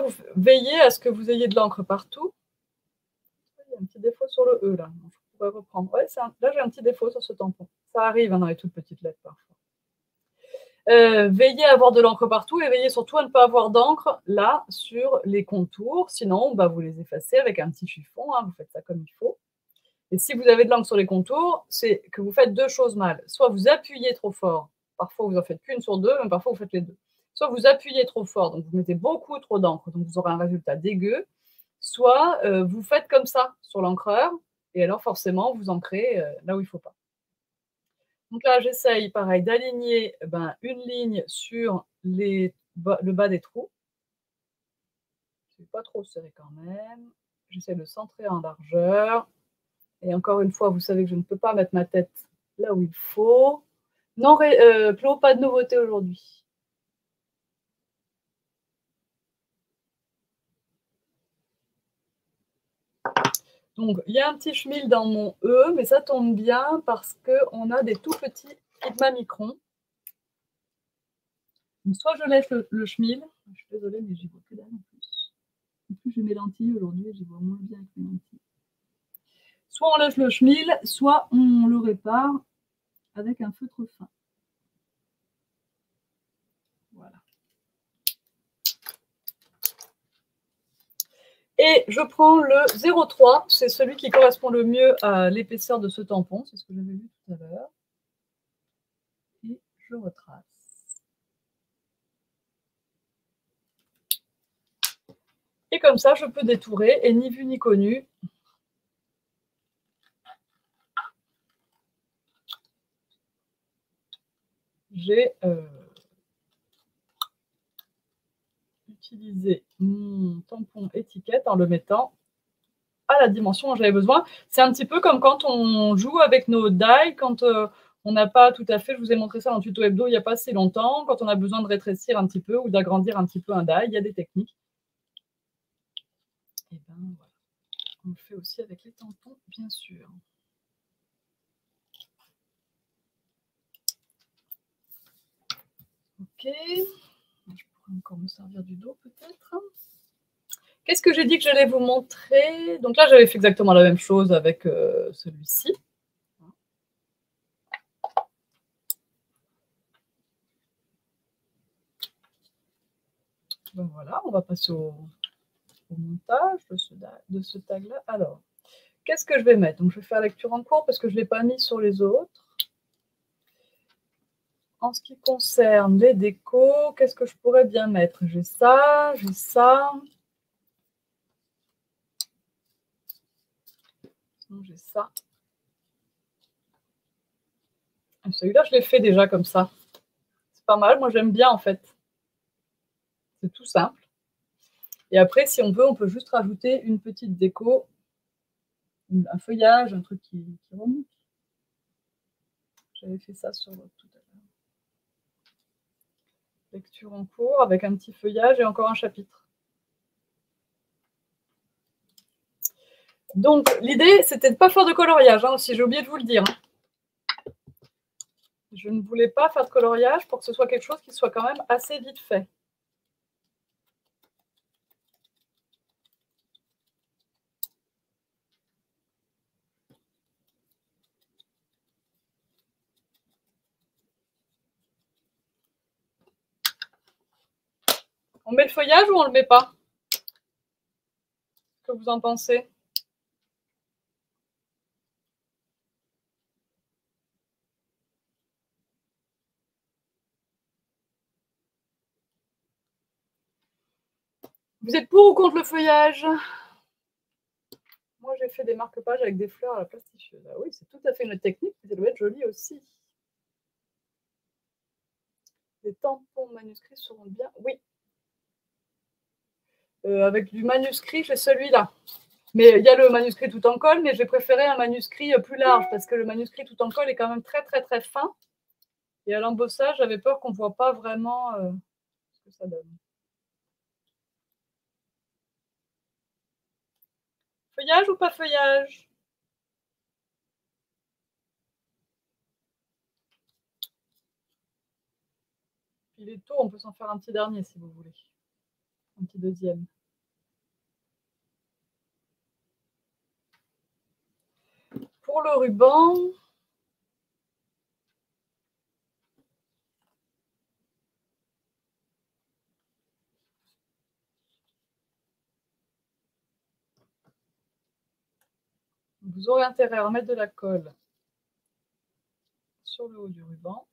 veillez à ce que vous ayez de l'encre partout. Il y a un petit défaut sur le E là. Je pourrais reprendre. Ouais, là j'ai un petit défaut sur ce tampon. Ça arrive hein, dans les toutes petites lettres parfois. Veillez à avoir de l'encre partout et veillez surtout à ne pas avoir d'encre là sur les contours. Sinon, bah, vous les effacez avec un petit chiffon. Hein, vous faites ça comme il faut. Et si vous avez de l'encre sur les contours, c'est que vous faites deux choses mal. Soit vous appuyez trop fort. Parfois, vous n'en faites qu'une sur deux, mais parfois, vous faites les deux. Soit vous appuyez trop fort, donc vous mettez beaucoup trop d'encre, donc vous aurez un résultat dégueu. Soit vous faites comme ça sur l'encreur, et alors forcément, vous ancrez là où il ne faut pas. Donc là, j'essaye, pareil, d'aligner une ligne sur le bas des trous. Je ne vais pas trop serrer quand même. J'essaie de centrer en largeur. Et encore une fois, vous savez que je ne peux pas mettre ma tête là où il faut. Non, Claude, pas de nouveauté aujourd'hui. Donc, il y a un petit chenil dans mon E, mais ça tombe bien parce qu'on a des tout petits Figma Micron. Donc, soit je laisse le chenil. Je suis désolée, mais j'y vois que dalle en plus. En plus, j'ai mes lentilles aujourd'hui, j'y vois moins bien avec mes lentilles. Soit on laisse le chenil, soit on le répare avec un feutre fin. Voilà. Et je prends le 0,3, c'est celui qui correspond le mieux à l'épaisseur de ce tampon, c'est ce que j'avais vu tout à l'heure. Et je retrace. Et comme ça, je peux détourer, et ni vu ni connu. J'ai utilisé mon tampon étiquette en le mettant à la dimension dont j'avais besoin. C'est un petit peu comme quand on joue avec nos die, quand on n'a pas tout à fait, je vous ai montré ça dans le tuto hebdo il n'y a pas assez longtemps, quand on a besoin de rétrécir un petit peu ou d'agrandir un petit peu un die, il y a des techniques. Et ben voilà. On le fait aussi avec les tampons, bien sûr. Ok. Je pourrais encore me servir du dos peut-être. Qu'est-ce que j'ai dit que j'allais vous montrer? Donc là, j'avais fait exactement la même chose avec celui-ci. Donc voilà, on va passer au montage de ce tag-là. Alors, qu'est-ce que je vais mettre? Donc je vais faire lecture en cours parce que je ne l'ai pas mis sur les autres. En ce qui concerne les décos, qu'est-ce que je pourrais bien mettre? J'ai ça, j'ai ça. Sinon, j'ai ça. Celui-là, je l'ai fait déjà comme ça. C'est pas mal, moi j'aime bien en fait. C'est tout simple. Et après, si on veut, on peut juste rajouter une petite déco, un feuillage, un truc qui remonte. J'avais fait ça sur l'autre tout à l'heure. Lecture en cours avec un petit feuillage et encore un chapitre. Donc, l'idée, c'était de ne pas faire de coloriage hein, aussi, j'ai oublié de vous le dire. Je ne voulais pas faire de coloriage pour que ce soit quelque chose qui soit quand même assez vite fait. On met le feuillage ou on ne le met pas? Qu'est-ce que vous en pensez? Vous êtes pour ou contre le feuillage? Moi, j'ai fait des marque-pages avec des fleurs à la plastifieuse. Ah oui, c'est tout à fait une technique, mais ça doit être joli aussi. Les tampons manuscrits seront bien. Oui. Avec du manuscrit, j'ai celui-là. Mais il y a le manuscrit tout en colle, mais j'ai préféré un manuscrit plus large parce que le manuscrit tout en colle est quand même très, très, très fin. Et à l'embossage, j'avais peur qu'on ne voit pas vraiment ce que ça donne. Feuillage ou pas feuillage? Il est tôt, on peut s'en faire un petit dernier si vous voulez. Un petit deuxième. Pour le ruban, vous aurez intérêt à remettre de la colle sur le haut du ruban.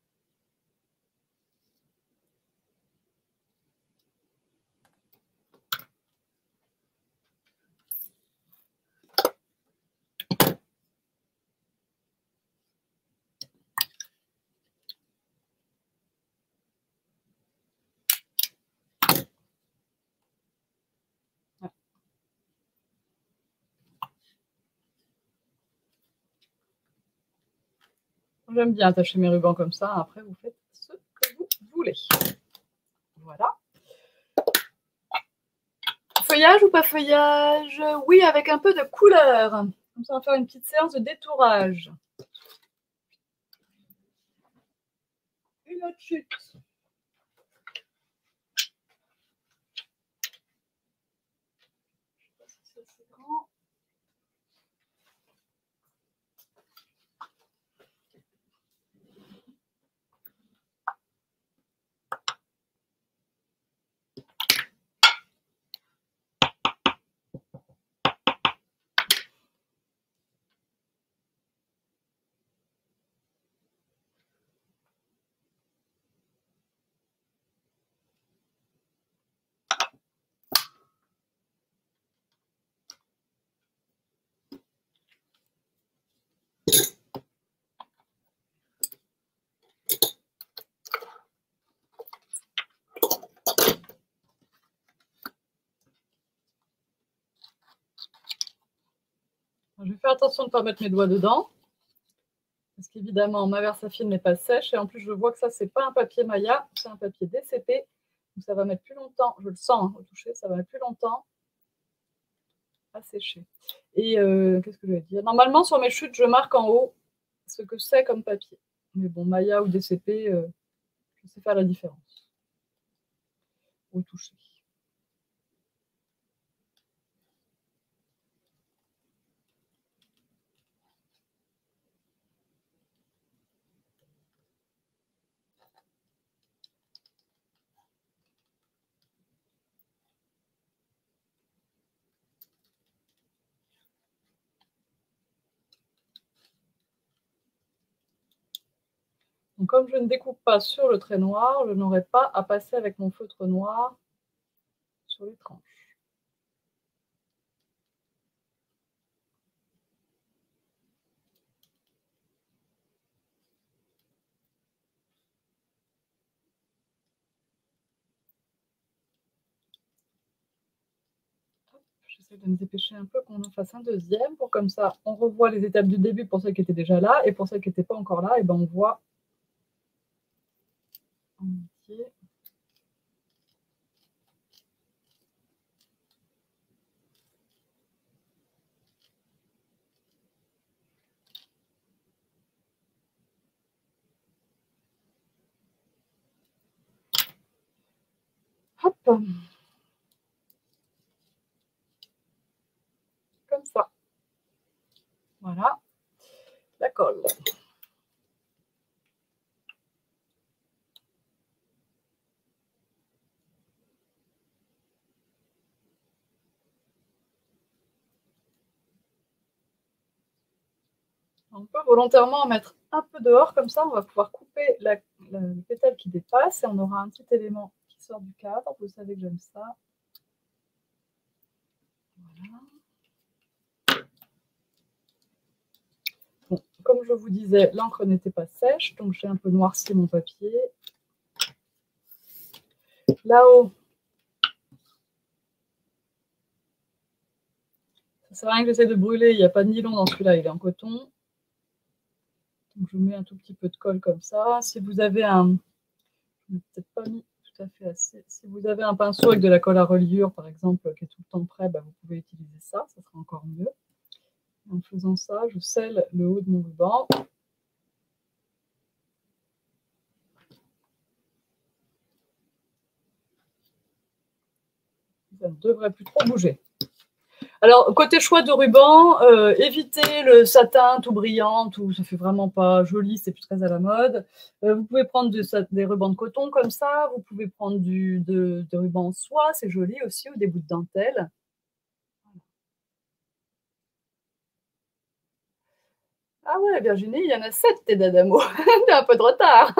J'aime bien attacher mes rubans comme ça. Après, vous faites ce que vous voulez. Voilà. Feuillage ou pas feuillage? Oui, avec un peu de couleur. Comme ça, on va faire une petite séance de détourage. Une autre chute. C'est grand. Je vais faire attention de ne pas mettre mes doigts dedans. Parce qu'évidemment, ma Versafilm n'est pas sèche. Et en plus, je vois que ça, c'est pas un papier Maya, c'est un papier DCP. Donc ça va mettre plus longtemps. Je le sens au toucher, ça va mettre plus longtemps à sécher. Et qu'est-ce que je vais dire? Normalement, sur mes chutes, je marque en haut ce que c'est comme papier. Mais bon, Maya ou DCP, je sais faire la différence au toucher. Donc, comme je ne découpe pas sur le trait noir, je n'aurai pas à passer avec mon feutre noir sur les tranches. J'essaie de me dépêcher un peu qu'on en fasse un deuxième pour comme ça on revoit les étapes du début pour celles qui étaient déjà là et pour celles qui n'étaient pas encore là, et ben on voit en entier. Hop, comme ça. Voilà, la colle. On peut volontairement en mettre un peu dehors, comme ça on va pouvoir couper le pétale qui dépasse et on aura un petit élément qui sort du cadre. Vous savez que j'aime ça. Voilà. Bon, comme je vous disais, l'encre n'était pas sèche, donc j'ai un peu noirci mon papier. Là-haut, ça sert à rien que j'essaie de brûler, il n'y a pas de nylon dans celui-là, il est en coton. Donc je mets un tout petit peu de colle comme ça. Si vous avez un... Je n'ai peut-être pas mis tout à fait assez. Si vous avez un pinceau avec de la colle à reliure, par exemple, qui est tout le temps prêt, bah, vous pouvez utiliser ça, ça sera encore mieux. En faisant ça, je scelle le haut de mon ruban. ça ne devrait plus trop bouger. Alors, côté choix de ruban, évitez le satin tout brillant, tout, ça fait vraiment pas joli, c'est plus très à la mode. Vous pouvez prendre des rubans de coton comme ça, vous pouvez prendre des rubans en soie, c'est joli aussi, ou des bouts de dentelle. Ah ouais, Virginie, il y en a 7 tes dadamos. T'as un peu de retard.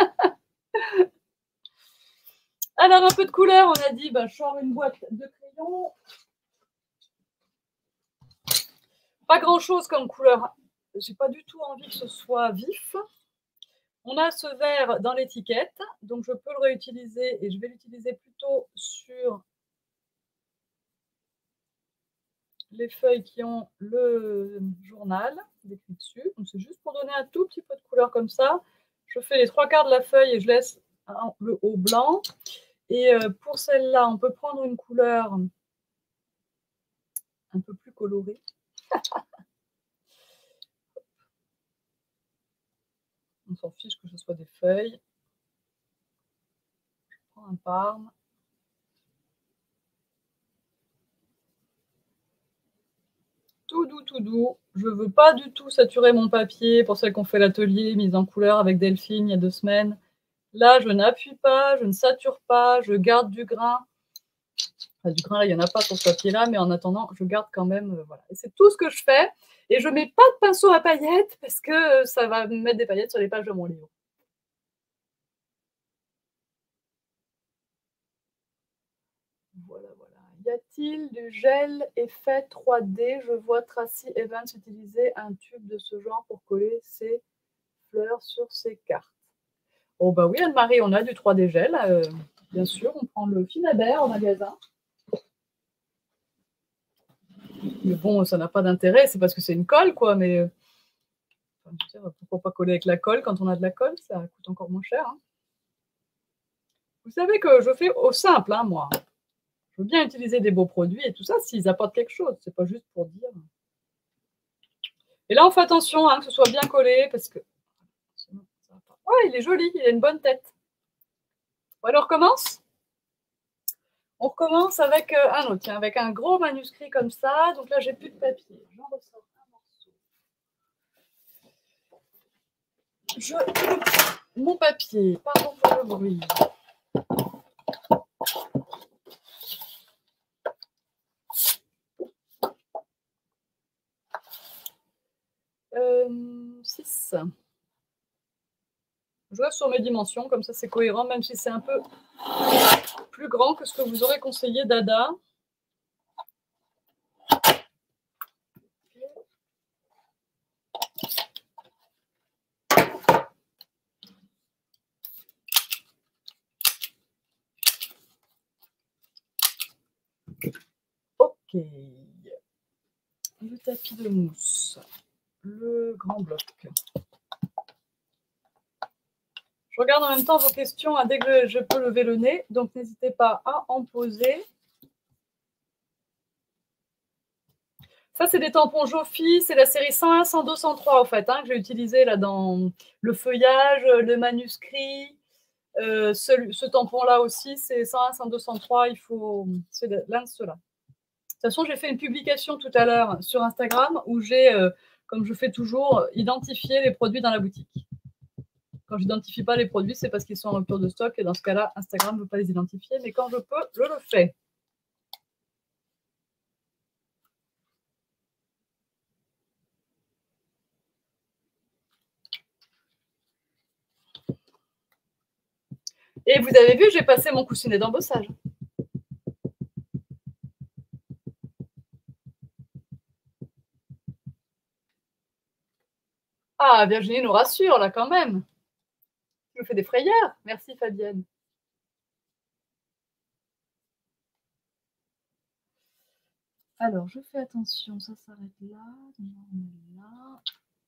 Alors, un peu de couleur, on a dit, je sors une boîte de crayons. Pas grand-chose comme couleur. J'ai pas du tout envie que ce soit vif. On a ce vert dans l'étiquette, donc je peux le réutiliser et je vais l'utiliser plutôt sur les feuilles qui ont le journal décrit dessus. Donc c'est juste pour donner un tout petit peu de couleur comme ça. Je fais les 3/4 de la feuille et je laisse le haut blanc. Et pour celle-là, on peut prendre une couleur un peu plus colorée. On s'en fiche que ce soit des feuilles. Je prends un parme. Tout doux, tout doux. Je ne veux pas du tout saturer mon papier pour celles qu'on fait l'atelier mise en couleur avec Delphine il y a 2 semaines. Là, je n'appuie pas, je ne sature pas, je garde du grain. Enfin, du grain, là, il n'y en a pas sur ce papier-là, mais en attendant, je garde quand même. Voilà. Et c'est tout ce que je fais. Et je ne mets pas de pinceau à paillettes parce que ça va me mettre des paillettes sur les pages de mon livre. Voilà, voilà. Y a-t-il du gel effet 3D? Je vois Tracy Evans utiliser un tube de ce genre pour coller ses fleurs sur ses cartes. Oh bah oui, Anne-Marie, on a du 3D gel. Bien sûr, on prend le Finabert au magasin. Mais bon, ça n'a pas d'intérêt, c'est parce que c'est une colle, quoi. Mais pourquoi pas coller avec la colle quand on a de la colle? Ça coûte encore moins cher. Hein. Vous savez que je fais au simple, hein, moi. Je veux bien utiliser des beaux produits et tout ça s'ils apportent quelque chose. C'est pas juste pour dire. Et là, on fait attention hein, que ce soit bien collé parce que. Ouais, il est joli, il a une bonne tête. Bon, alors, on recommence avec un autre, tiens, avec un gros manuscrit comme ça. Donc là, j'ai plus de papier. J'en ressors un morceau. Mon papier, pardon pour le bruit. Euh, 6. Je reste sur mes dimensions, comme ça c'est cohérent, même si c'est un peu plus grand que ce que vous aurez conseillé, Dada. Ok. Le tapis de mousse. Le grand bloc. Je regarde en même temps vos questions hein, dès que je peux lever le nez, donc n'hésitez pas à en poser. Ça, c'est des tampons Jofi, c'est la série 101, 102, 103 en fait, hein, que j'ai utilisé là dans le feuillage, le manuscrit. Ce tampon-là aussi, c'est 101, 102, 103, c'est l'un de ceux-là. De toute façon, j'ai fait une publication tout à l'heure sur Instagram où j'ai, comme je fais toujours, identifié les produits dans la boutique. Quand je n'identifie pas les produits, c'est parce qu'ils sont en rupture de stock et dans ce cas-là, Instagram ne veut pas les identifier, mais quand je peux, je le fais. Et vous avez vu, j'ai passé mon coussinet d'embossage. Ah, Virginie nous rassure, là, quand même. Tu nous fais des frayeurs. Merci, Fabienne. Alors, je fais attention, ça s'arrête là. On est là.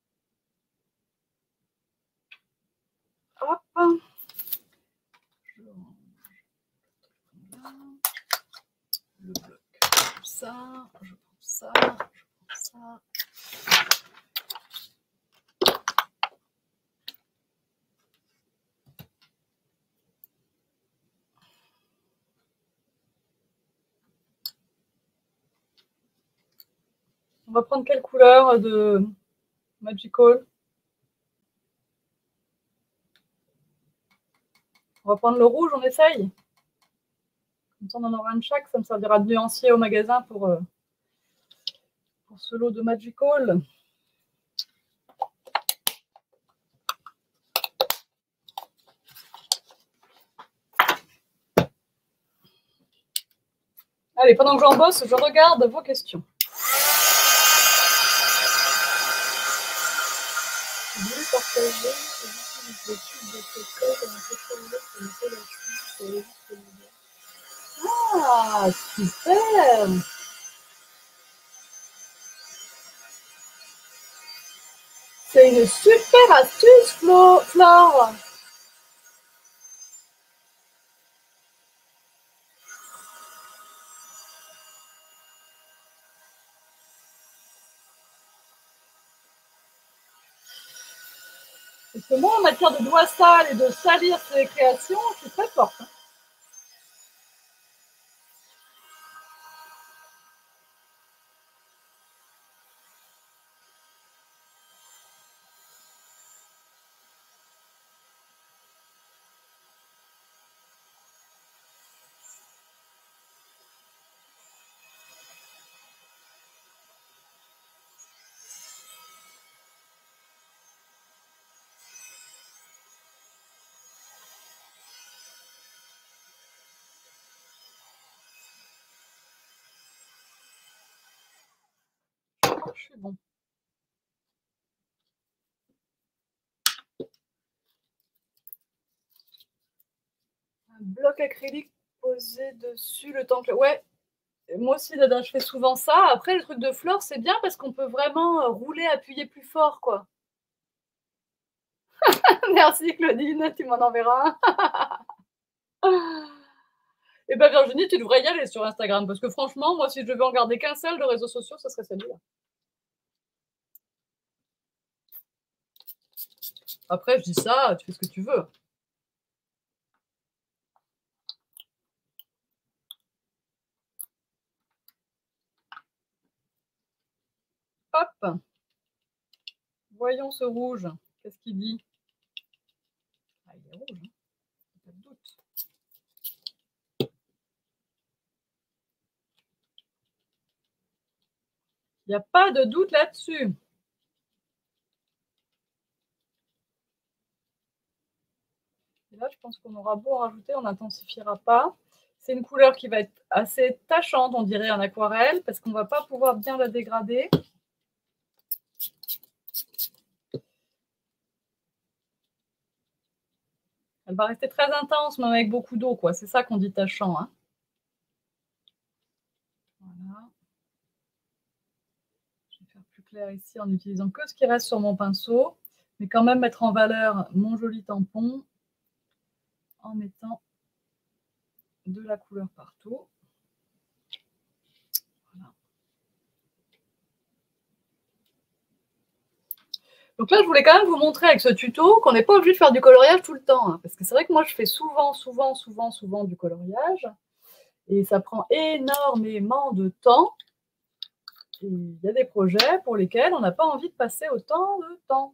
Hop. Je range là. Le bloc comme ça. Je prends ça. Je prends ça. On va prendre quelle couleur de Magical? On va prendre le rouge, on essaye? Comme ça, on en aura un de chaque, ça me servira de nuancier au magasin pour ce lot de Magical. Allez, pendant que j'en bosse, je regarde vos questions. J'ai voulu partager des tubes de coco comme un spécialisé pour le collation. Ah, super! C'est une super astuce, Flore! Parce que moi, en matière de doigts sales et de salir ses créations, je suis très forte. Hein. Je suis bon. Un bloc acrylique posé dessus le temps que... Ouais, moi aussi, Dada, je fais souvent ça. Après, le truc de Flore, c'est bien parce qu'on peut vraiment rouler, appuyer plus fort, quoi. Merci, Claudine, tu m'en enverras. Eh ben Virginie, tu devrais y aller sur Instagram parce que franchement, moi, si je devais en garder qu'un seul de réseaux sociaux, ça serait celui-là. Après, je dis ça, tu fais ce que tu veux. Hop. Voyons ce rouge. Qu'est-ce qu'il dit? Ah, il est rouge, hein. Pas de doute. Il n'y a pas de doute là-dessus. Et là, je pense qu'on aura beau en rajouter, on n'intensifiera pas. C'est une couleur qui va être assez tachante, on dirait, en aquarelle, parce qu'on ne va pas pouvoir bien la dégrader. Elle va rester très intense, même avec beaucoup d'eau, quoi. C'est ça qu'on dit tachant. Hein. Voilà. Je vais faire plus clair ici en utilisant que ce qui reste sur mon pinceau, mais quand même mettre en valeur mon joli tampon en mettant de la couleur partout. Voilà. Donc là, je voulais quand même vous montrer avec ce tuto qu'on n'est pas obligé de faire du coloriage tout le temps. Hein, parce que c'est vrai que moi, je fais souvent du coloriage. Et ça prend énormément de temps. Et il y a des projets pour lesquels on n'a pas envie de passer autant de temps.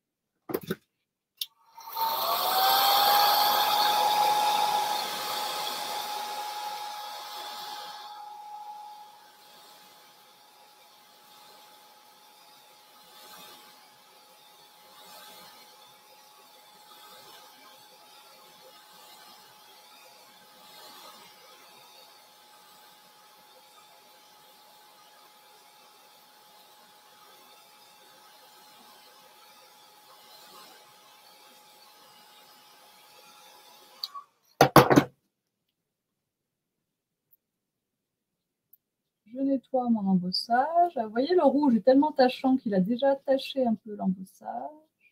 Je nettoie mon embossage. Vous voyez, le rouge est tellement tachant qu'il a déjà taché un peu l'embossage.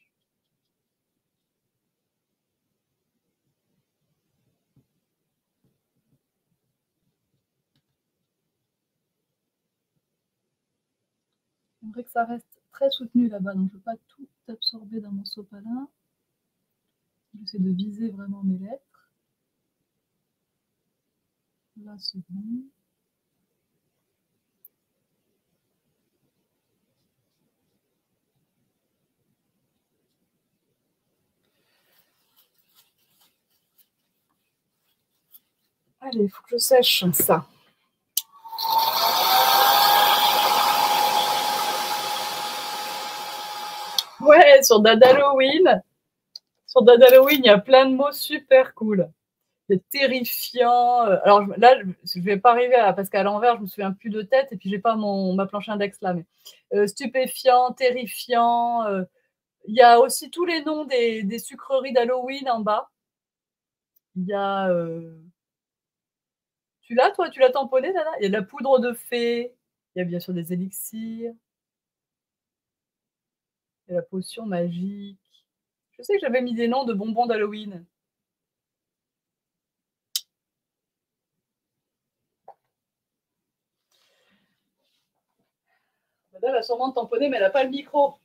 J'aimerais que ça reste très soutenu là-bas, donc je ne veux pas tout absorber dans mon sopalin. J'essaie de viser vraiment mes lettres. Là, c'est bon. Allez, il faut que je sèche ça. Ouais, sur Dad Halloween. Sur Dad Halloween, il y a plein de mots super cool. C'est terrifiant. Alors là, je vais pas arriver à, parce qu'à l'envers, je me souviens plus de tête, et puis j'ai pas ma planche index là, mais stupéfiant, terrifiant. Il y a aussi tous les noms des sucreries d'Halloween en bas. Il y a. Tu l'as, toi? Tu l'as tamponné, Nana? Il y a de la poudre de fée. Il y a bien sûr des élixirs. Il y a la potion magique. Je sais que j'avais mis des noms de bonbons d'Halloween. Madame elle a sûrement tamponné, mais elle n'a pas le micro.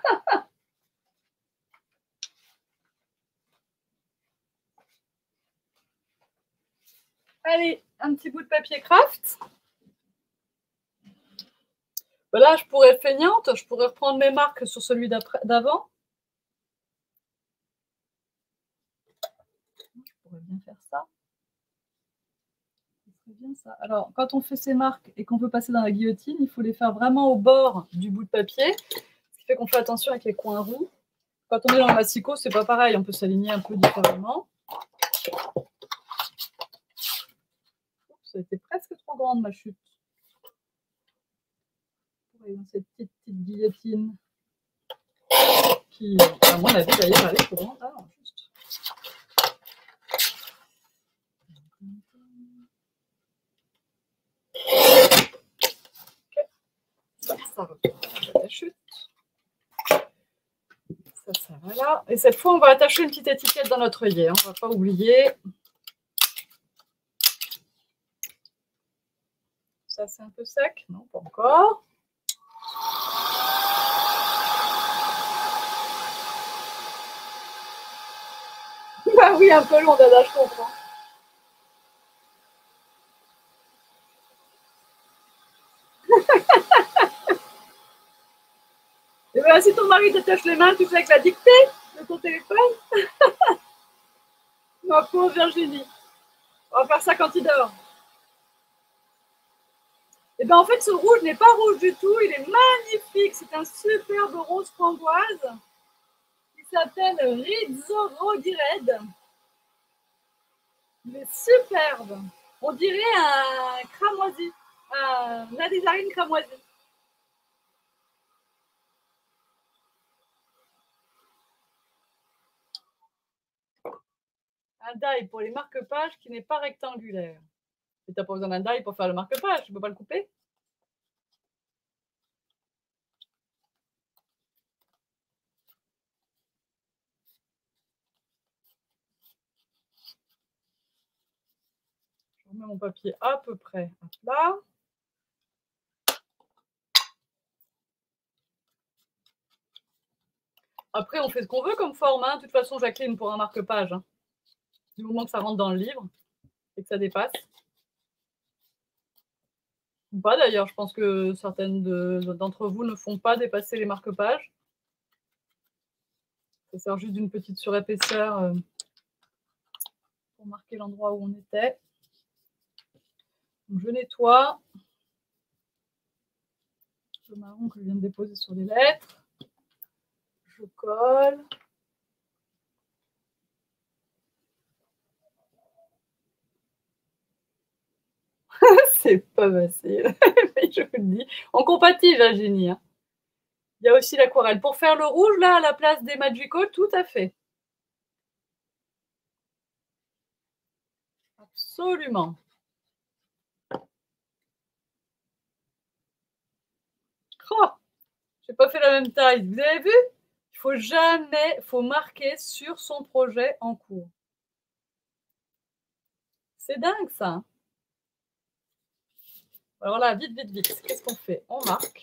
Allez, un petit bout de papier craft. Là, je pourrais être feignante, je pourrais reprendre mes marques sur celui d'avant. Je pourrais bien faire ça. Bien ça. Alors, quand on fait ces marques et qu'on veut passer dans la guillotine, il faut les faire vraiment au bord du bout de papier, ce qui fait qu'on fait attention avec les coins roux. Quand on est dans le massicot, c'est pas pareil, on peut s'aligner un peu différemment. Ça a été presque trop grande ma chute. Dans cette petite guillotine qui, à mon avis d'ailleurs, elle est trop grande. Ah non, juste. Okay. Ça repart la chute. Ça va là. Et cette fois, on va attacher une petite étiquette dans notre œillet. Hein. On ne va pas oublier. Ça, c'est un peu sec. Non, pas encore. Bah oui, un peu long, Dada, je comprends. Et bien, si ton mari t'attache les mains, tu fais avec la dictée de ton téléphone. Ma pauvre Virginie. On va faire ça quand il dort. Et bien, en fait, ce rouge n'est pas rouge du tout. Il est magnifique. C'est un superbe rose framboise qui s'appelle Rizorogired. Il est superbe. On dirait un cramoisi, un alizarine cramoisi. Un die pour les marque-pages qui n'est pas rectangulaire. Et tu n'as pas besoin d'un die pour faire le marque-page, tu ne peux pas le couper. Je remets mon papier à peu près à plat. Après, on fait ce qu'on veut comme forme. Hein. De toute façon, Jacqueline, pour un marque-page, hein. Du moment que ça rentre dans le livre et que ça dépasse. Ou pas d'ailleurs, je pense que certaines d'entre vous ne font pas dépasser les marque-pages. Ça sert juste d'une petite surépaisseur pour marquer l'endroit où on était. Donc, je nettoie le marron que je viens de déposer sur les lettres. Je colle. C'est pas facile, mais je vous le dis. On compatit, Virginie. Hein. Il y a aussi l'aquarelle. Pour faire le rouge, là, à la place des Magical, tout à fait. Absolument. Oh, j'ai pas fait la même taille. Vous avez vu? Il faut jamais, faut marquer sur son projet en cours. C'est dingue, ça. Hein. Alors là, vite, vite, vite. Qu'est-ce qu'on fait? On marque.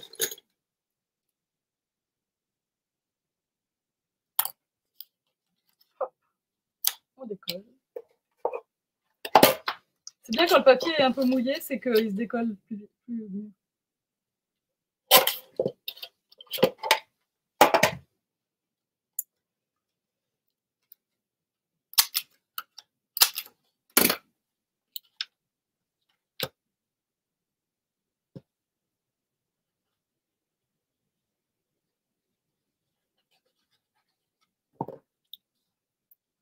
Hop. On décolle. C'est bien quand le papier est un peu mouillé, c'est qu'il se décolle plus vite.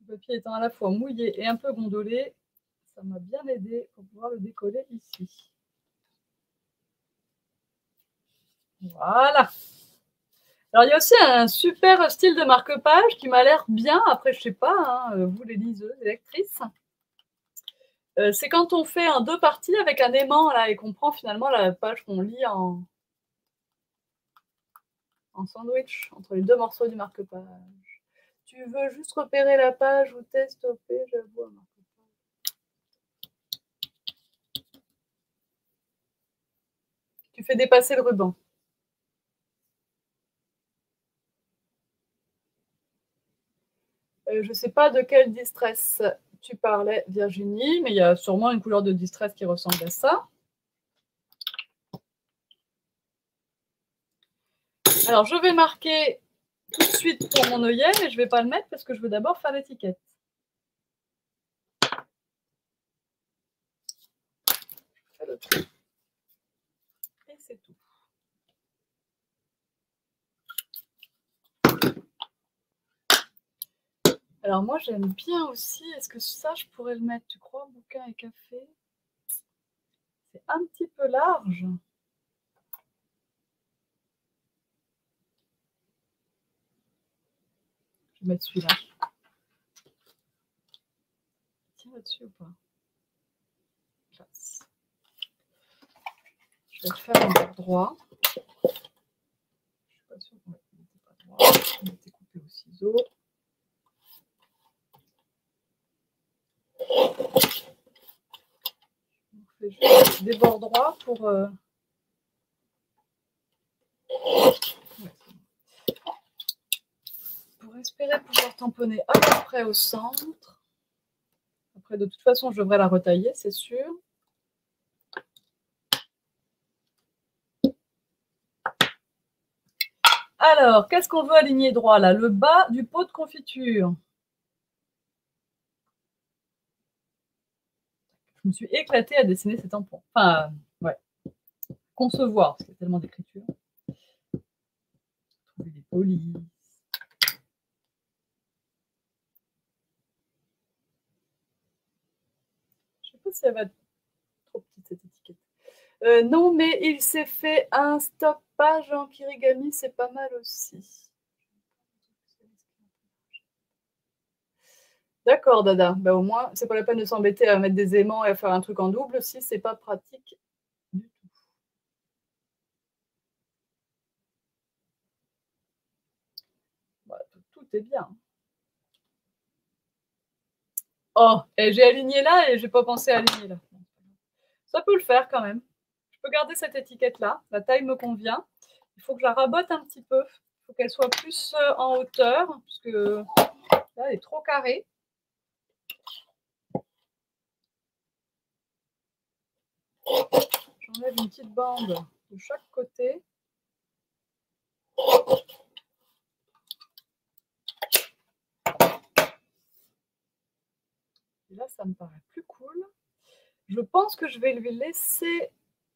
Le papier étant à la fois mouillé et un peu gondolé, ça m'a bien aidé pour pouvoir le décoller ici. Voilà. Alors il y a aussi un super style de marque-page qui m'a l'air bien, après je sais pas, hein, vous les liseuses, les lectrices. C'est quand on fait en 2 parties avec un aimant là et qu'on prend finalement la page qu'on lit en sandwich entre les 2 morceaux du marque-page. Tu veux juste repérer la page où t'es stoppé, j'avoue un marque-page. Tu fais dépasser le ruban. Je sais pas de quel distress tu parlais, Virginie, mais il y a sûrement une couleur de distress qui ressemble à ça. Alors, je vais marquer tout de suite pour mon œillet, mais je ne vais pas le mettre parce que je veux d'abord faire l'étiquette. Et c'est tout. Alors moi, j'aime bien aussi, est-ce que ça, je pourrais le mettre, tu crois, bouquin et café? C'est un petit peu large. Je vais mettre celui-là. Tiens là-dessus ou pas? Classe. Je vais refaire un bord droit. Je suis pas sûre qu'on n'était pas droit. On était coupé au ciseau. On fait juste des bords droits pour espérer pouvoir tamponner à peu près au centre. Après, de toute façon, je devrais la retailler, c'est sûr. Alors, qu'est-ce qu'on veut aligner droit là? Le bas du pot de confiture. Je me suis éclatée à dessiner ces tampons. Enfin, ouais. Concevoir, parce qu'il y a tellement d'écriture. Trouver des polices. Je ne sais pas si elle va être trop petite cette étiquette. Non, mais il s'est fait un stoppage en kirigami, c'est pas mal aussi. D'accord, Dada. Bah, au moins, c'est pas la peine de s'embêter à mettre des aimants et à faire un truc en double si c'est pas pratique du tout. Bah, tout est bien. Oh, et j'ai aligné là et j'ai pas pensé à aligner là. Ça peut le faire quand même. Je peux garder cette étiquette-là. La taille me convient. Il faut que je la rabote un petit peu. Il faut qu'elle soit plus en hauteur, parce que là, elle est trop carrée. J'enlève une petite bande de chaque côté. Et là, ça me paraît plus cool. Je pense que je vais lui laisser...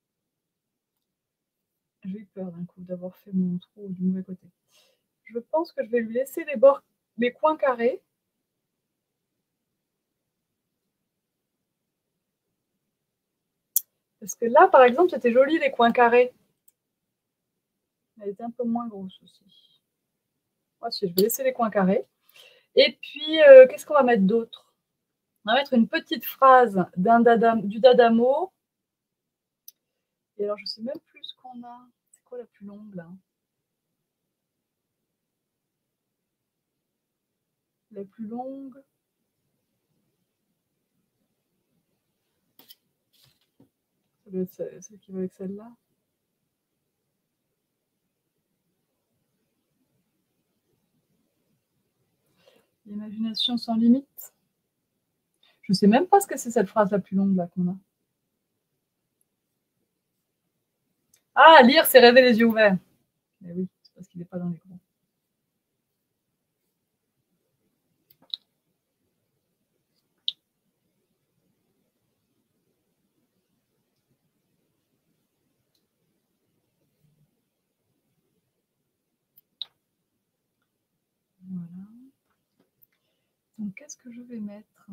J'ai eu peur d'un coup d'avoir fait mon trou du mauvais côté. Je pense que je vais lui laisser les bords, les coins carrés. Parce que là, par exemple, c'était joli les coins carrés. Elle était un peu moins grosse aussi. Voici, je vais laisser les coins carrés. Et puis, qu'est-ce qu'on va mettre d'autre? On va mettre une petite phrase du Dadamo. Et alors, je ne sais même plus ce qu'on a. C'est quoi la plus longue, là? La plus longue. Ça doit être celle qui va avec celle-là. L'imagination sans limite. Je ne sais même pas ce que c'est cette phrase la plus longue, là, qu'on a. Ah, lire, c'est rêver les yeux ouverts. Mais oui, c'est parce qu'il n'est pas dans les gros. Voilà. Donc, qu'est-ce que je vais mettre?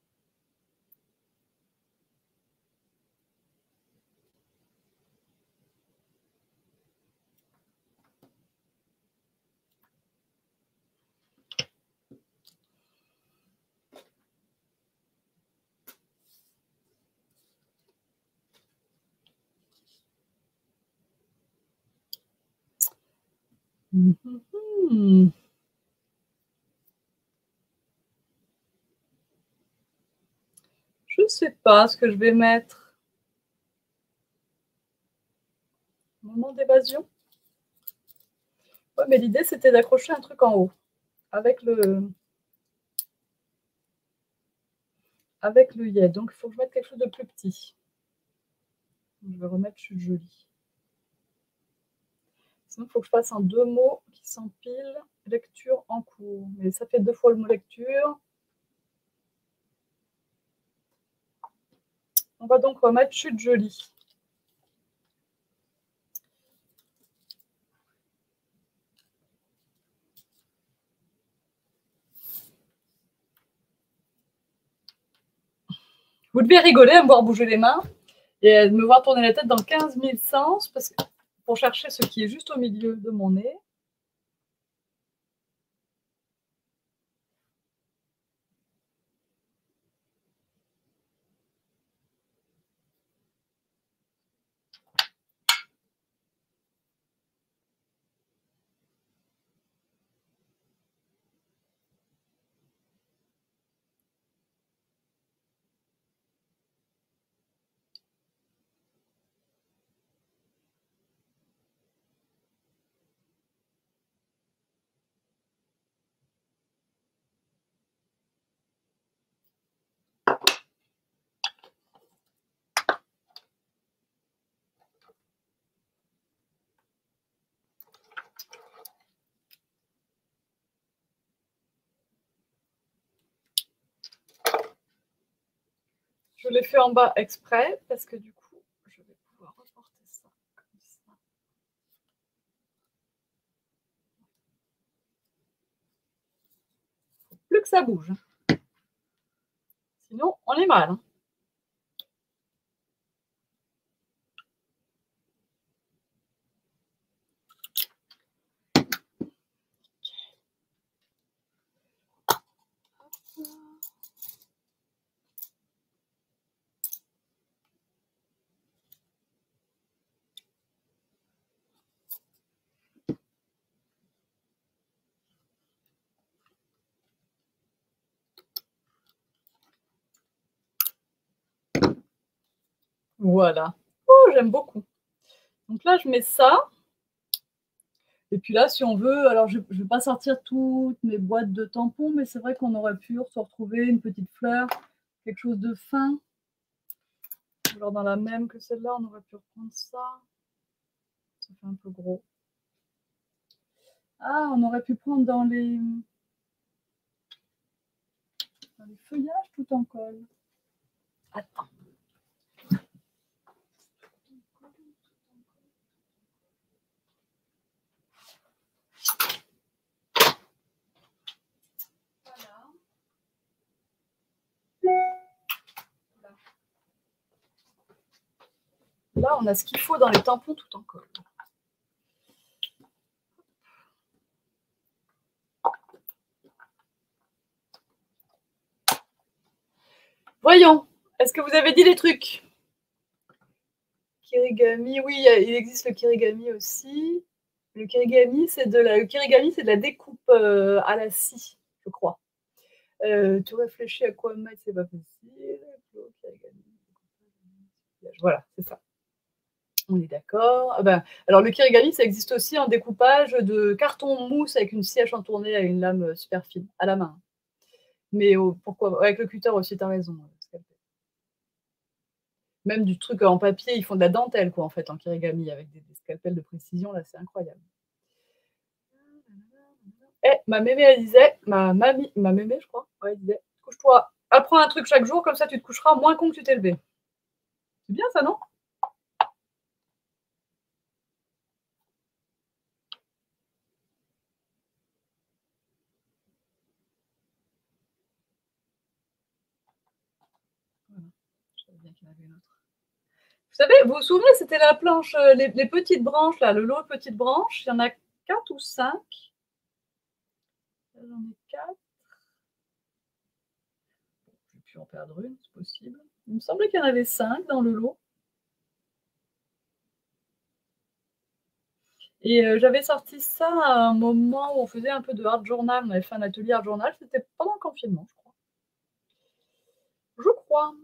Je sais pas ce que je vais mettre. Moment d'évasion? Ouais, mais l'idée, c'était d'accrocher un truc en haut avec le yed. Donc, il faut que je mette quelque chose de plus petit. Je vais remettre Chute jolie. Sinon, il faut que je fasse un 2 mots qui s'empilent. Lecture en cours. Mais ça fait 2 fois le mot lecture. On va donc remettre Chute jolie. Vous devez rigoler à me voir bouger les mains et à me voir tourner la tête dans 15 000 sens parce que, pour chercher ce qui est juste au milieu de mon nez. Je l'ai fait en bas exprès parce que du coup, je vais pouvoir reporter ça comme ça. Faut plus que ça bouge. Sinon, on est mal. Voilà. Oh, j'aime beaucoup. Donc là, je mets ça. Et puis là, si on veut, alors je ne vais pas sortir toutes mes boîtes de tampons, mais c'est vrai qu'on aurait pu se retrouver une petite fleur, quelque chose de fin. Genre dans la même que celle-là, on aurait pu reprendre ça. Ça fait un peu gros. Ah, on aurait pu prendre dans les feuillages tout en colle. Attends. Là, on a ce qu'il faut dans les tampons tout en colle. Voyons, est-ce que vous avez dit les trucs? Kirigami, oui, il existe le kirigami aussi. Le kirigami, c'est de la découpe à la scie, je crois. Tu réfléchis à quoi mettre, c'est pas facile. Voilà, c'est ça. On est d'accord. Ah ben, alors le kirigami, ça existe aussi en découpage de carton mousse avec une scie à chantourner à une lame super fine, à la main. Mais pourquoi avec le cutter aussi, tu as raison. Même du truc en papier, ils font de la dentelle, quoi, en fait, en kirigami, avec des scalpels de précision, là, c'est incroyable. Eh, ma mémé, elle disait, ma mémé, je crois, ouais, elle disait, couche-toi, apprends un truc chaque jour, comme ça tu te coucheras moins con que tu t'es levé. C'est bien ça, non? qu'il y en avait une autre. Vous savez, vous vous souvenez, c'était la planche, les petites branches, là, le lot de petites branches. Il y en a 4 ou 5. J'en ai 4. Je vais plus en perdre une, c'est possible. Il me semblait qu'il y en avait 5 dans le lot. Et j'avais sorti ça à un moment où on faisait un peu de art journal. On avait fait un atelier art journal. C'était pendant le confinement, je crois. Je crois.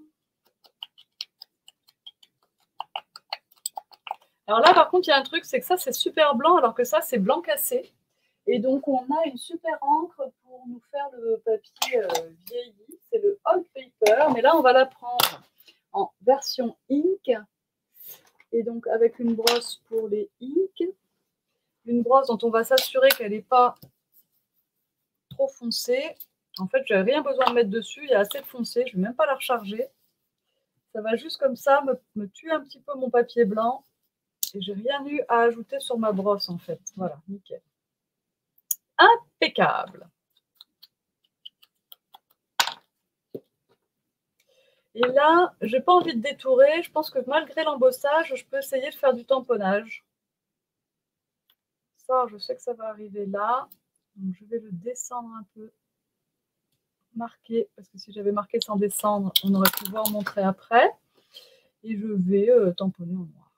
Alors là, par contre, il y a un truc, c'est que ça, c'est super blanc, alors que ça, c'est blanc cassé. Et donc, on a une super encre pour nous faire le papier vieilli. C'est le Old Paper. Mais là, on va la prendre en version ink. Et donc, avec une brosse pour les ink. Une brosse dont on va s'assurer qu'elle n'est pas trop foncée. En fait, je n'ai rien besoin de mettre dessus. Il y a assez de foncé. Je ne vais même pas la recharger. Ça va juste comme ça me tuer un petit peu mon papier blanc. Et j'ai rien eu à ajouter sur ma brosse, en fait. Voilà, nickel. Impeccable. Et là, j'ai pas envie de détourer. Je pense que malgré l'embossage, je peux essayer de faire du tamponnage. Ça, je sais que ça va arriver là. Donc, je vais le descendre un peu. Marquer, parce que si j'avais marqué sans descendre, on aurait pu voir montrer après. Et je vais tamponner en noir.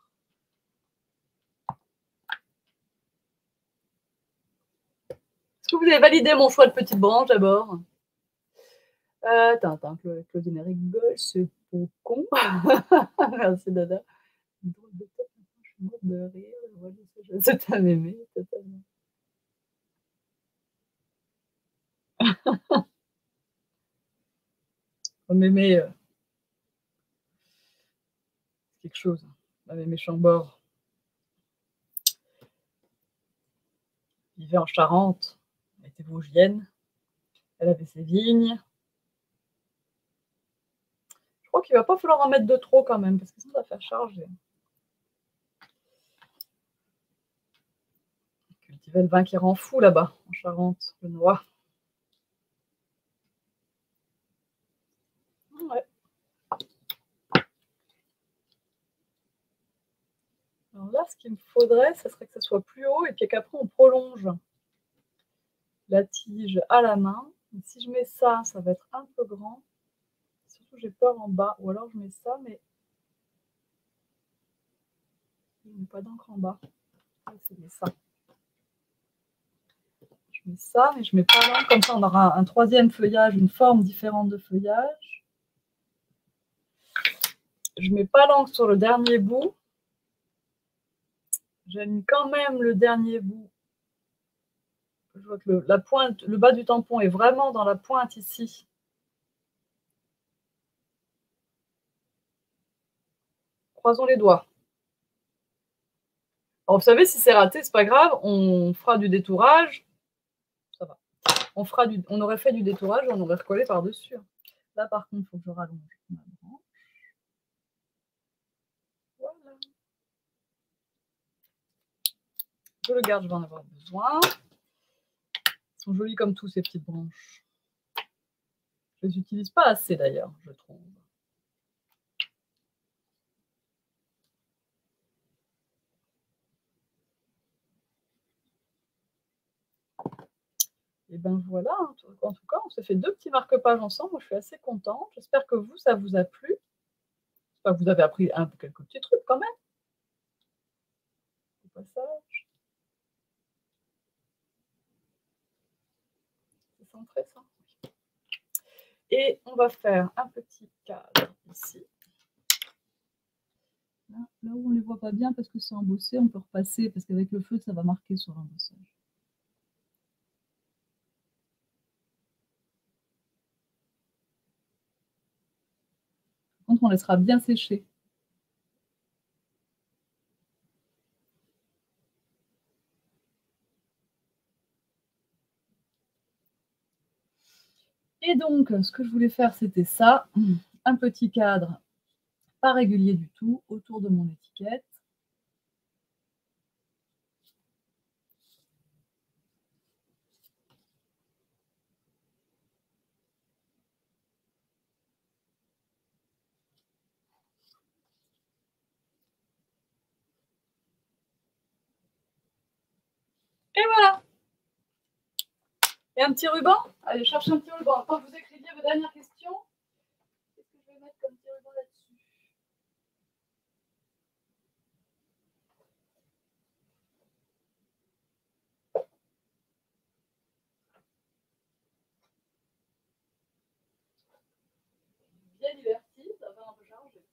Est-ce que vous avez validé mon choix de petite branche d'abord? Attends, Claudine rigole, c'est pour con. Merci, Dada. Drôle de tête, je suis morte de rire. C'est un mémé, totalement. Un mémé, quelque chose. Un mémé Chambord. Vivait en Charente. Elle était vosgienne. Elle avait ses vignes. Je crois qu'il va pas falloir en mettre de trop quand même, parce que sinon ça va faire charger. Cultiver le vin qui rend fou là-bas, en Charente, le noix. Ouais. Alors là, ce qu'il me faudrait, ce serait que ça soit plus haut et puis qu'après on prolonge la tige à la main. Et si je mets ça, ça va être un peu grand. Surtout, j'ai peur en bas. Ou alors je mets ça, mais je ne mets pas d'encre en bas. C'est ça. Je mets ça, mais je mets pas l'encre. Comme ça, on aura un troisième feuillage, une forme différente de feuillage. Je ne mets pas l'encre sur le dernier bout. J'aligne quand même le dernier bout. Je vois que la pointe, le bas du tampon est vraiment dans la pointe ici. Croisons les doigts. Alors, vous savez, si c'est raté, c'est pas grave, on fera du détourage. Ça va. On aurait fait du détourage, on aurait recollé par-dessus. Là, par contre, il faut que je rallonge ma branche. Voilà. Je le garde, je vais en avoir besoin. Elles sont jolies comme tout, ces petites branches. Je les utilise pas assez d'ailleurs, je trouve. Et ben voilà, en tout cas, on s'est fait 2 petits marque-pages ensemble. Moi, je suis assez contente. J'espère que vous, ça vous a plu. J'espère que vous avez appris quelques petits trucs quand même. Au passage. C'est centré, ça. Et on va faire un petit cadre ici. Là où on ne les voit pas bien parce que c'est embossé, on peut repasser parce qu'avec le feu, ça va marquer sur l'embossage. Par contre, on laissera bien sécher. Et donc, ce que je voulais faire, c'était ça. Un petit cadre, pas régulier du tout, autour de mon étiquette. Et voilà. Et un petit ruban. Allez, cherchez un petit ruban. Quand vous écriviez vos dernières questions, qu'est-ce que je vais mettre comme petit ruban là-dessus? Bien diverti, ça va un peu chargé.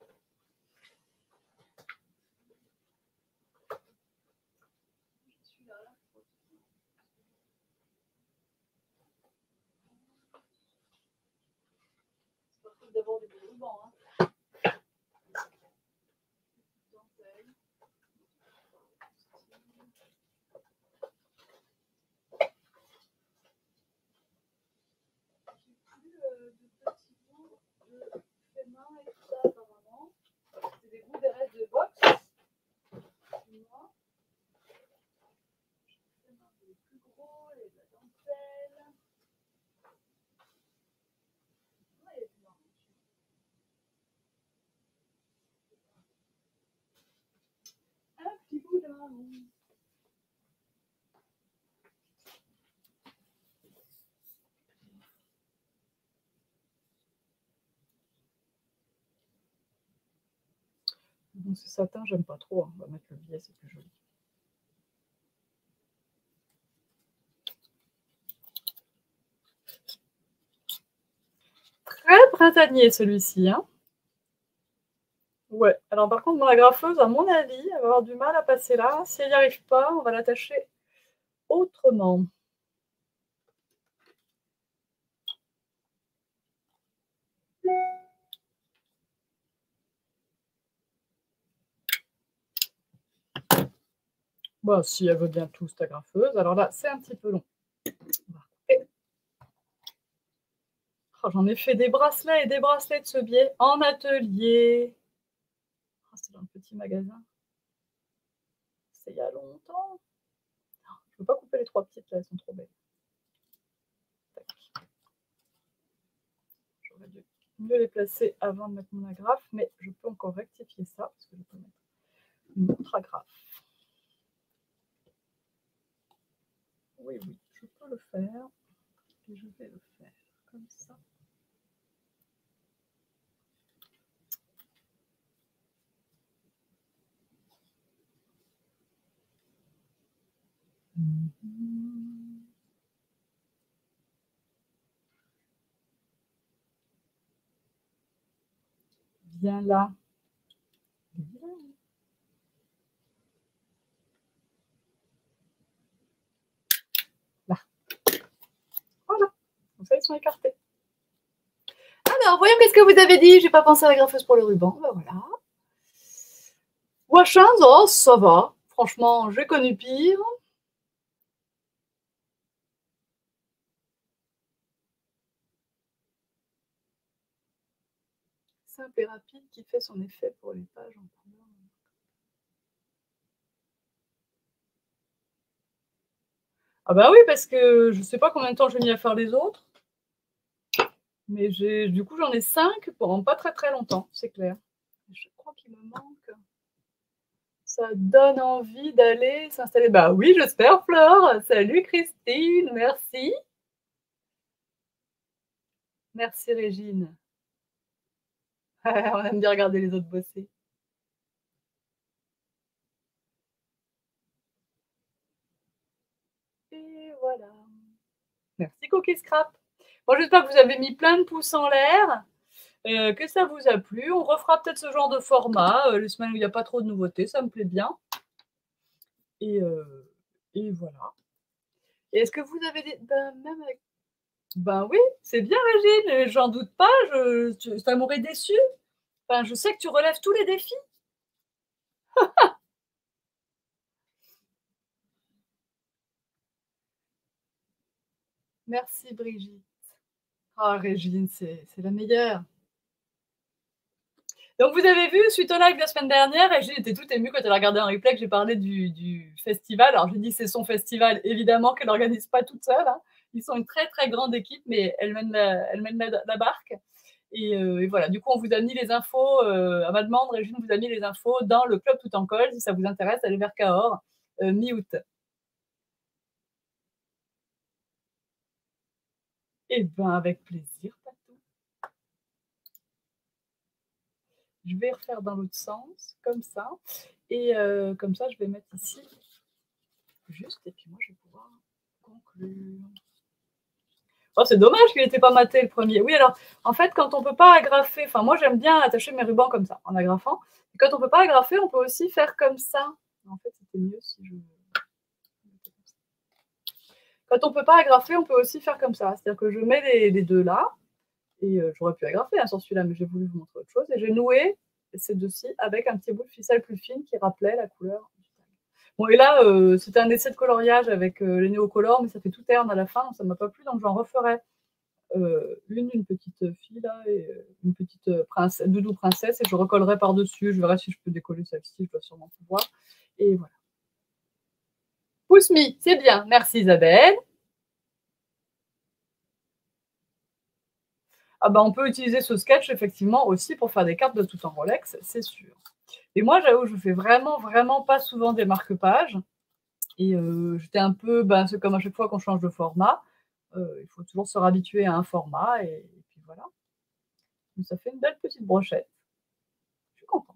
Je suis là. C'est parti d'abord des gros rubans. Hein. C'est des bouts des restes de box. Les plus gros, les de la dentelle. Un petit bout de maman. Bon, ce satin, j'aime pas trop. Hein. On va mettre le biais, c'est plus joli. Très printanier celui-ci. Hein. Ouais. Alors par contre, dans la graffeuse, à mon avis, elle va avoir du mal à passer là. Si elle n'y arrive pas, on va l'attacher autrement. Bon, si elle veut bien tout, ta graffeuse. Alors là, c'est un petit peu long. Oh, j'en ai fait des bracelets et des bracelets de ce biais en atelier. Oh, c'est dans le petit magasin. C'est il y a longtemps. Je ne peux pas couper les 3 petites là, elles sont trop belles. J'aurais dû mieux les placer avant de mettre mon agrafe, mais je peux encore rectifier ça parce que je peux mettre une autre agrafe. Oui, oui, je peux le faire. Et je vais le faire comme ça. Viens là. Là. Voilà. Comme ça, ils sont écartés. Alors, voyons qu'est-ce que vous avez dit. J'ai pas pensé à la graffeuse pour le ruban. Ben voilà. Washins, oh, ça va. Franchement, j'ai connu pire. Simple et rapide qui fait son effet pour les pages en couleur. Ah bah oui, parce que je sais pas combien de temps j'ai mis à faire les autres. Mais du coup, j'en ai 5 pendant pas très très longtemps, c'est clair. Je crois qu'il me manque. Ça donne envie d'aller s'installer. Bah oui, j'espère, Flore. Salut Christine, merci. Merci Régine. On aime bien regarder les autres bosser. Et voilà. Merci Cookie Scrap. Bon, j'espère que vous avez mis plein de pouces en l'air, que ça vous a plu. On refera peut-être ce genre de format les semaines où il n'y a pas trop de nouveautés, ça me plaît bien. Et voilà. Et est-ce que vous avez des... Ben, même avec... Ben oui, c'est bien Régine, j'en doute pas, ça m'aurait déçu. Enfin, je sais que tu relèves tous les défis. Merci Brigitte. Ah, Régine, c'est la meilleure. Donc, vous avez vu, suite au live de la semaine dernière, Régine était toute émue quand elle a regardé un replay que j'ai parlé du festival. Alors, j'ai dit c'est son festival, évidemment, qu'elle n'organise pas toute seule. Hein. Ils sont une très, très grande équipe, mais elle mène la barque. Et voilà, du coup, on vous a mis les infos, à ma demande, Régine vous a mis les infos dans le club Tout en Colle. Si ça vous intéresse, allez vers Cahors, mi-août. Eh ben, avec plaisir, Patou. Je vais refaire dans l'autre sens, comme ça et comme ça, je vais mettre ici, juste et puis moi, je vais pouvoir conclure. Oh, c'est dommage qu'il n'était pas maté le premier. Oui, alors, en fait, quand on peut pas agrafer, enfin, moi, j'aime bien attacher mes rubans comme ça, en agrafant. Et quand on peut pas agrafer, on peut aussi faire comme ça. En fait, c'était mieux si je. Quand on peut pas agrafer, on peut aussi faire comme ça. C'est-à-dire que je mets les deux là, et j'aurais pu agrafer hein, sur celui-là, mais j'ai voulu vous montrer autre chose. Et j'ai noué ces deux-ci avec un petit bout de ficelle plus fine qui rappelait la couleur. Bon, et là, c'était un essai de coloriage avec les néocolores, mais ça fait tout terne à la fin, donc ça m'a pas plu, donc j'en referai une petite fille là, et une petite princesse, doudou princesse, et je recollerai par-dessus. Je verrai si je peux décoller celle-ci, je dois sûrement pouvoir. Et voilà. Pouce me, c'est bien. Merci Isabelle. Ah bah, on peut utiliser ce sketch effectivement aussi pour faire des cartes de tout en Rolex, c'est sûr. Et moi, j'avoue, je fais vraiment, vraiment pas souvent des marque-pages. Et j'étais un peu, ben, c'est comme à chaque fois qu'on change de format, il faut toujours se réhabituer à un format et puis voilà. Donc ça fait une belle petite brochette. Je suis contente.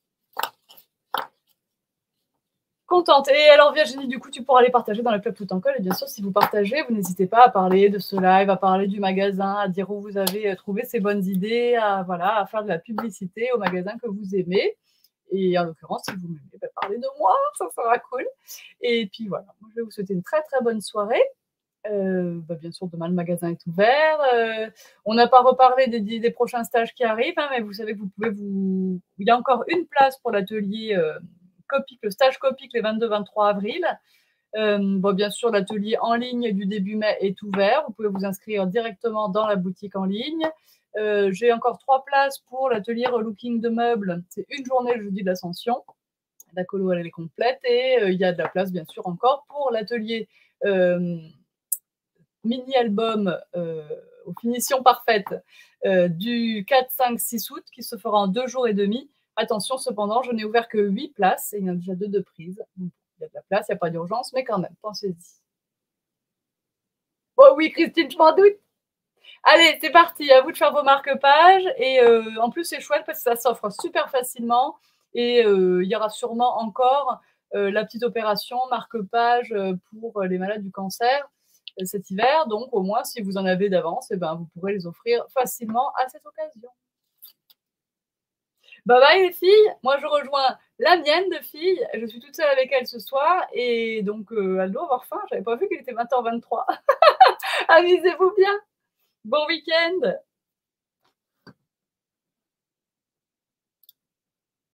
Contente. Et alors Virginie, du coup, tu pourras les partager dans le club Tout en Colle. Et bien sûr, si vous partagez, vous n'hésitez pas à parler de ce live, à parler du magasin, à dire où vous avez trouvé ces bonnes idées, à, voilà, à faire de la publicité au magasin que vous aimez. Et en l'occurrence, si vous m'aimez, bah, parlez de moi, ça sera cool. Et puis voilà, moi, je vais vous souhaiter une très très bonne soirée. Bah, bien sûr, demain, le magasin est ouvert. On n'a pas reparlé des prochains stages qui arrivent, hein, mais vous savez que vous pouvez vous. Il y a encore une place pour l'atelier Copic, le stage Copic, les 22-23 avril. Bon, bien sûr, l'atelier en ligne du début mai est ouvert. Vous pouvez vous inscrire directement dans la boutique en ligne. J'ai encore 3 places pour l'atelier relooking de meubles. C'est une journée le jeudi de l'Ascension. La colo, elle est complète. Et il y a de la place, bien sûr, encore pour l'atelier mini-album aux finitions parfaites du 4, 5, 6 août qui se fera en 2 jours et demi. Attention, cependant, je n'ai ouvert que 8 places et il y en a déjà 2 de prise. Donc, il y a de la place, il n'y a pas d'urgence, mais quand même, pensez-y. Oh oui, Christine, je m'en doute. Allez, c'est parti, à vous de faire vos marque-pages. Et en plus, c'est chouette parce que ça s'offre super facilement. Et il y aura sûrement encore la petite opération marque-page pour les malades du cancer cet hiver. Donc, au moins, si vous en avez d'avance, eh ben, vous pourrez les offrir facilement à cette occasion. Bye bye les filles. Moi, je rejoins la mienne de fille. Je suis toute seule avec elle ce soir. Et donc, elle doit avoir faim. Je n'avais pas vu qu'il était 20h23. Amusez-vous bien. Bon week-end.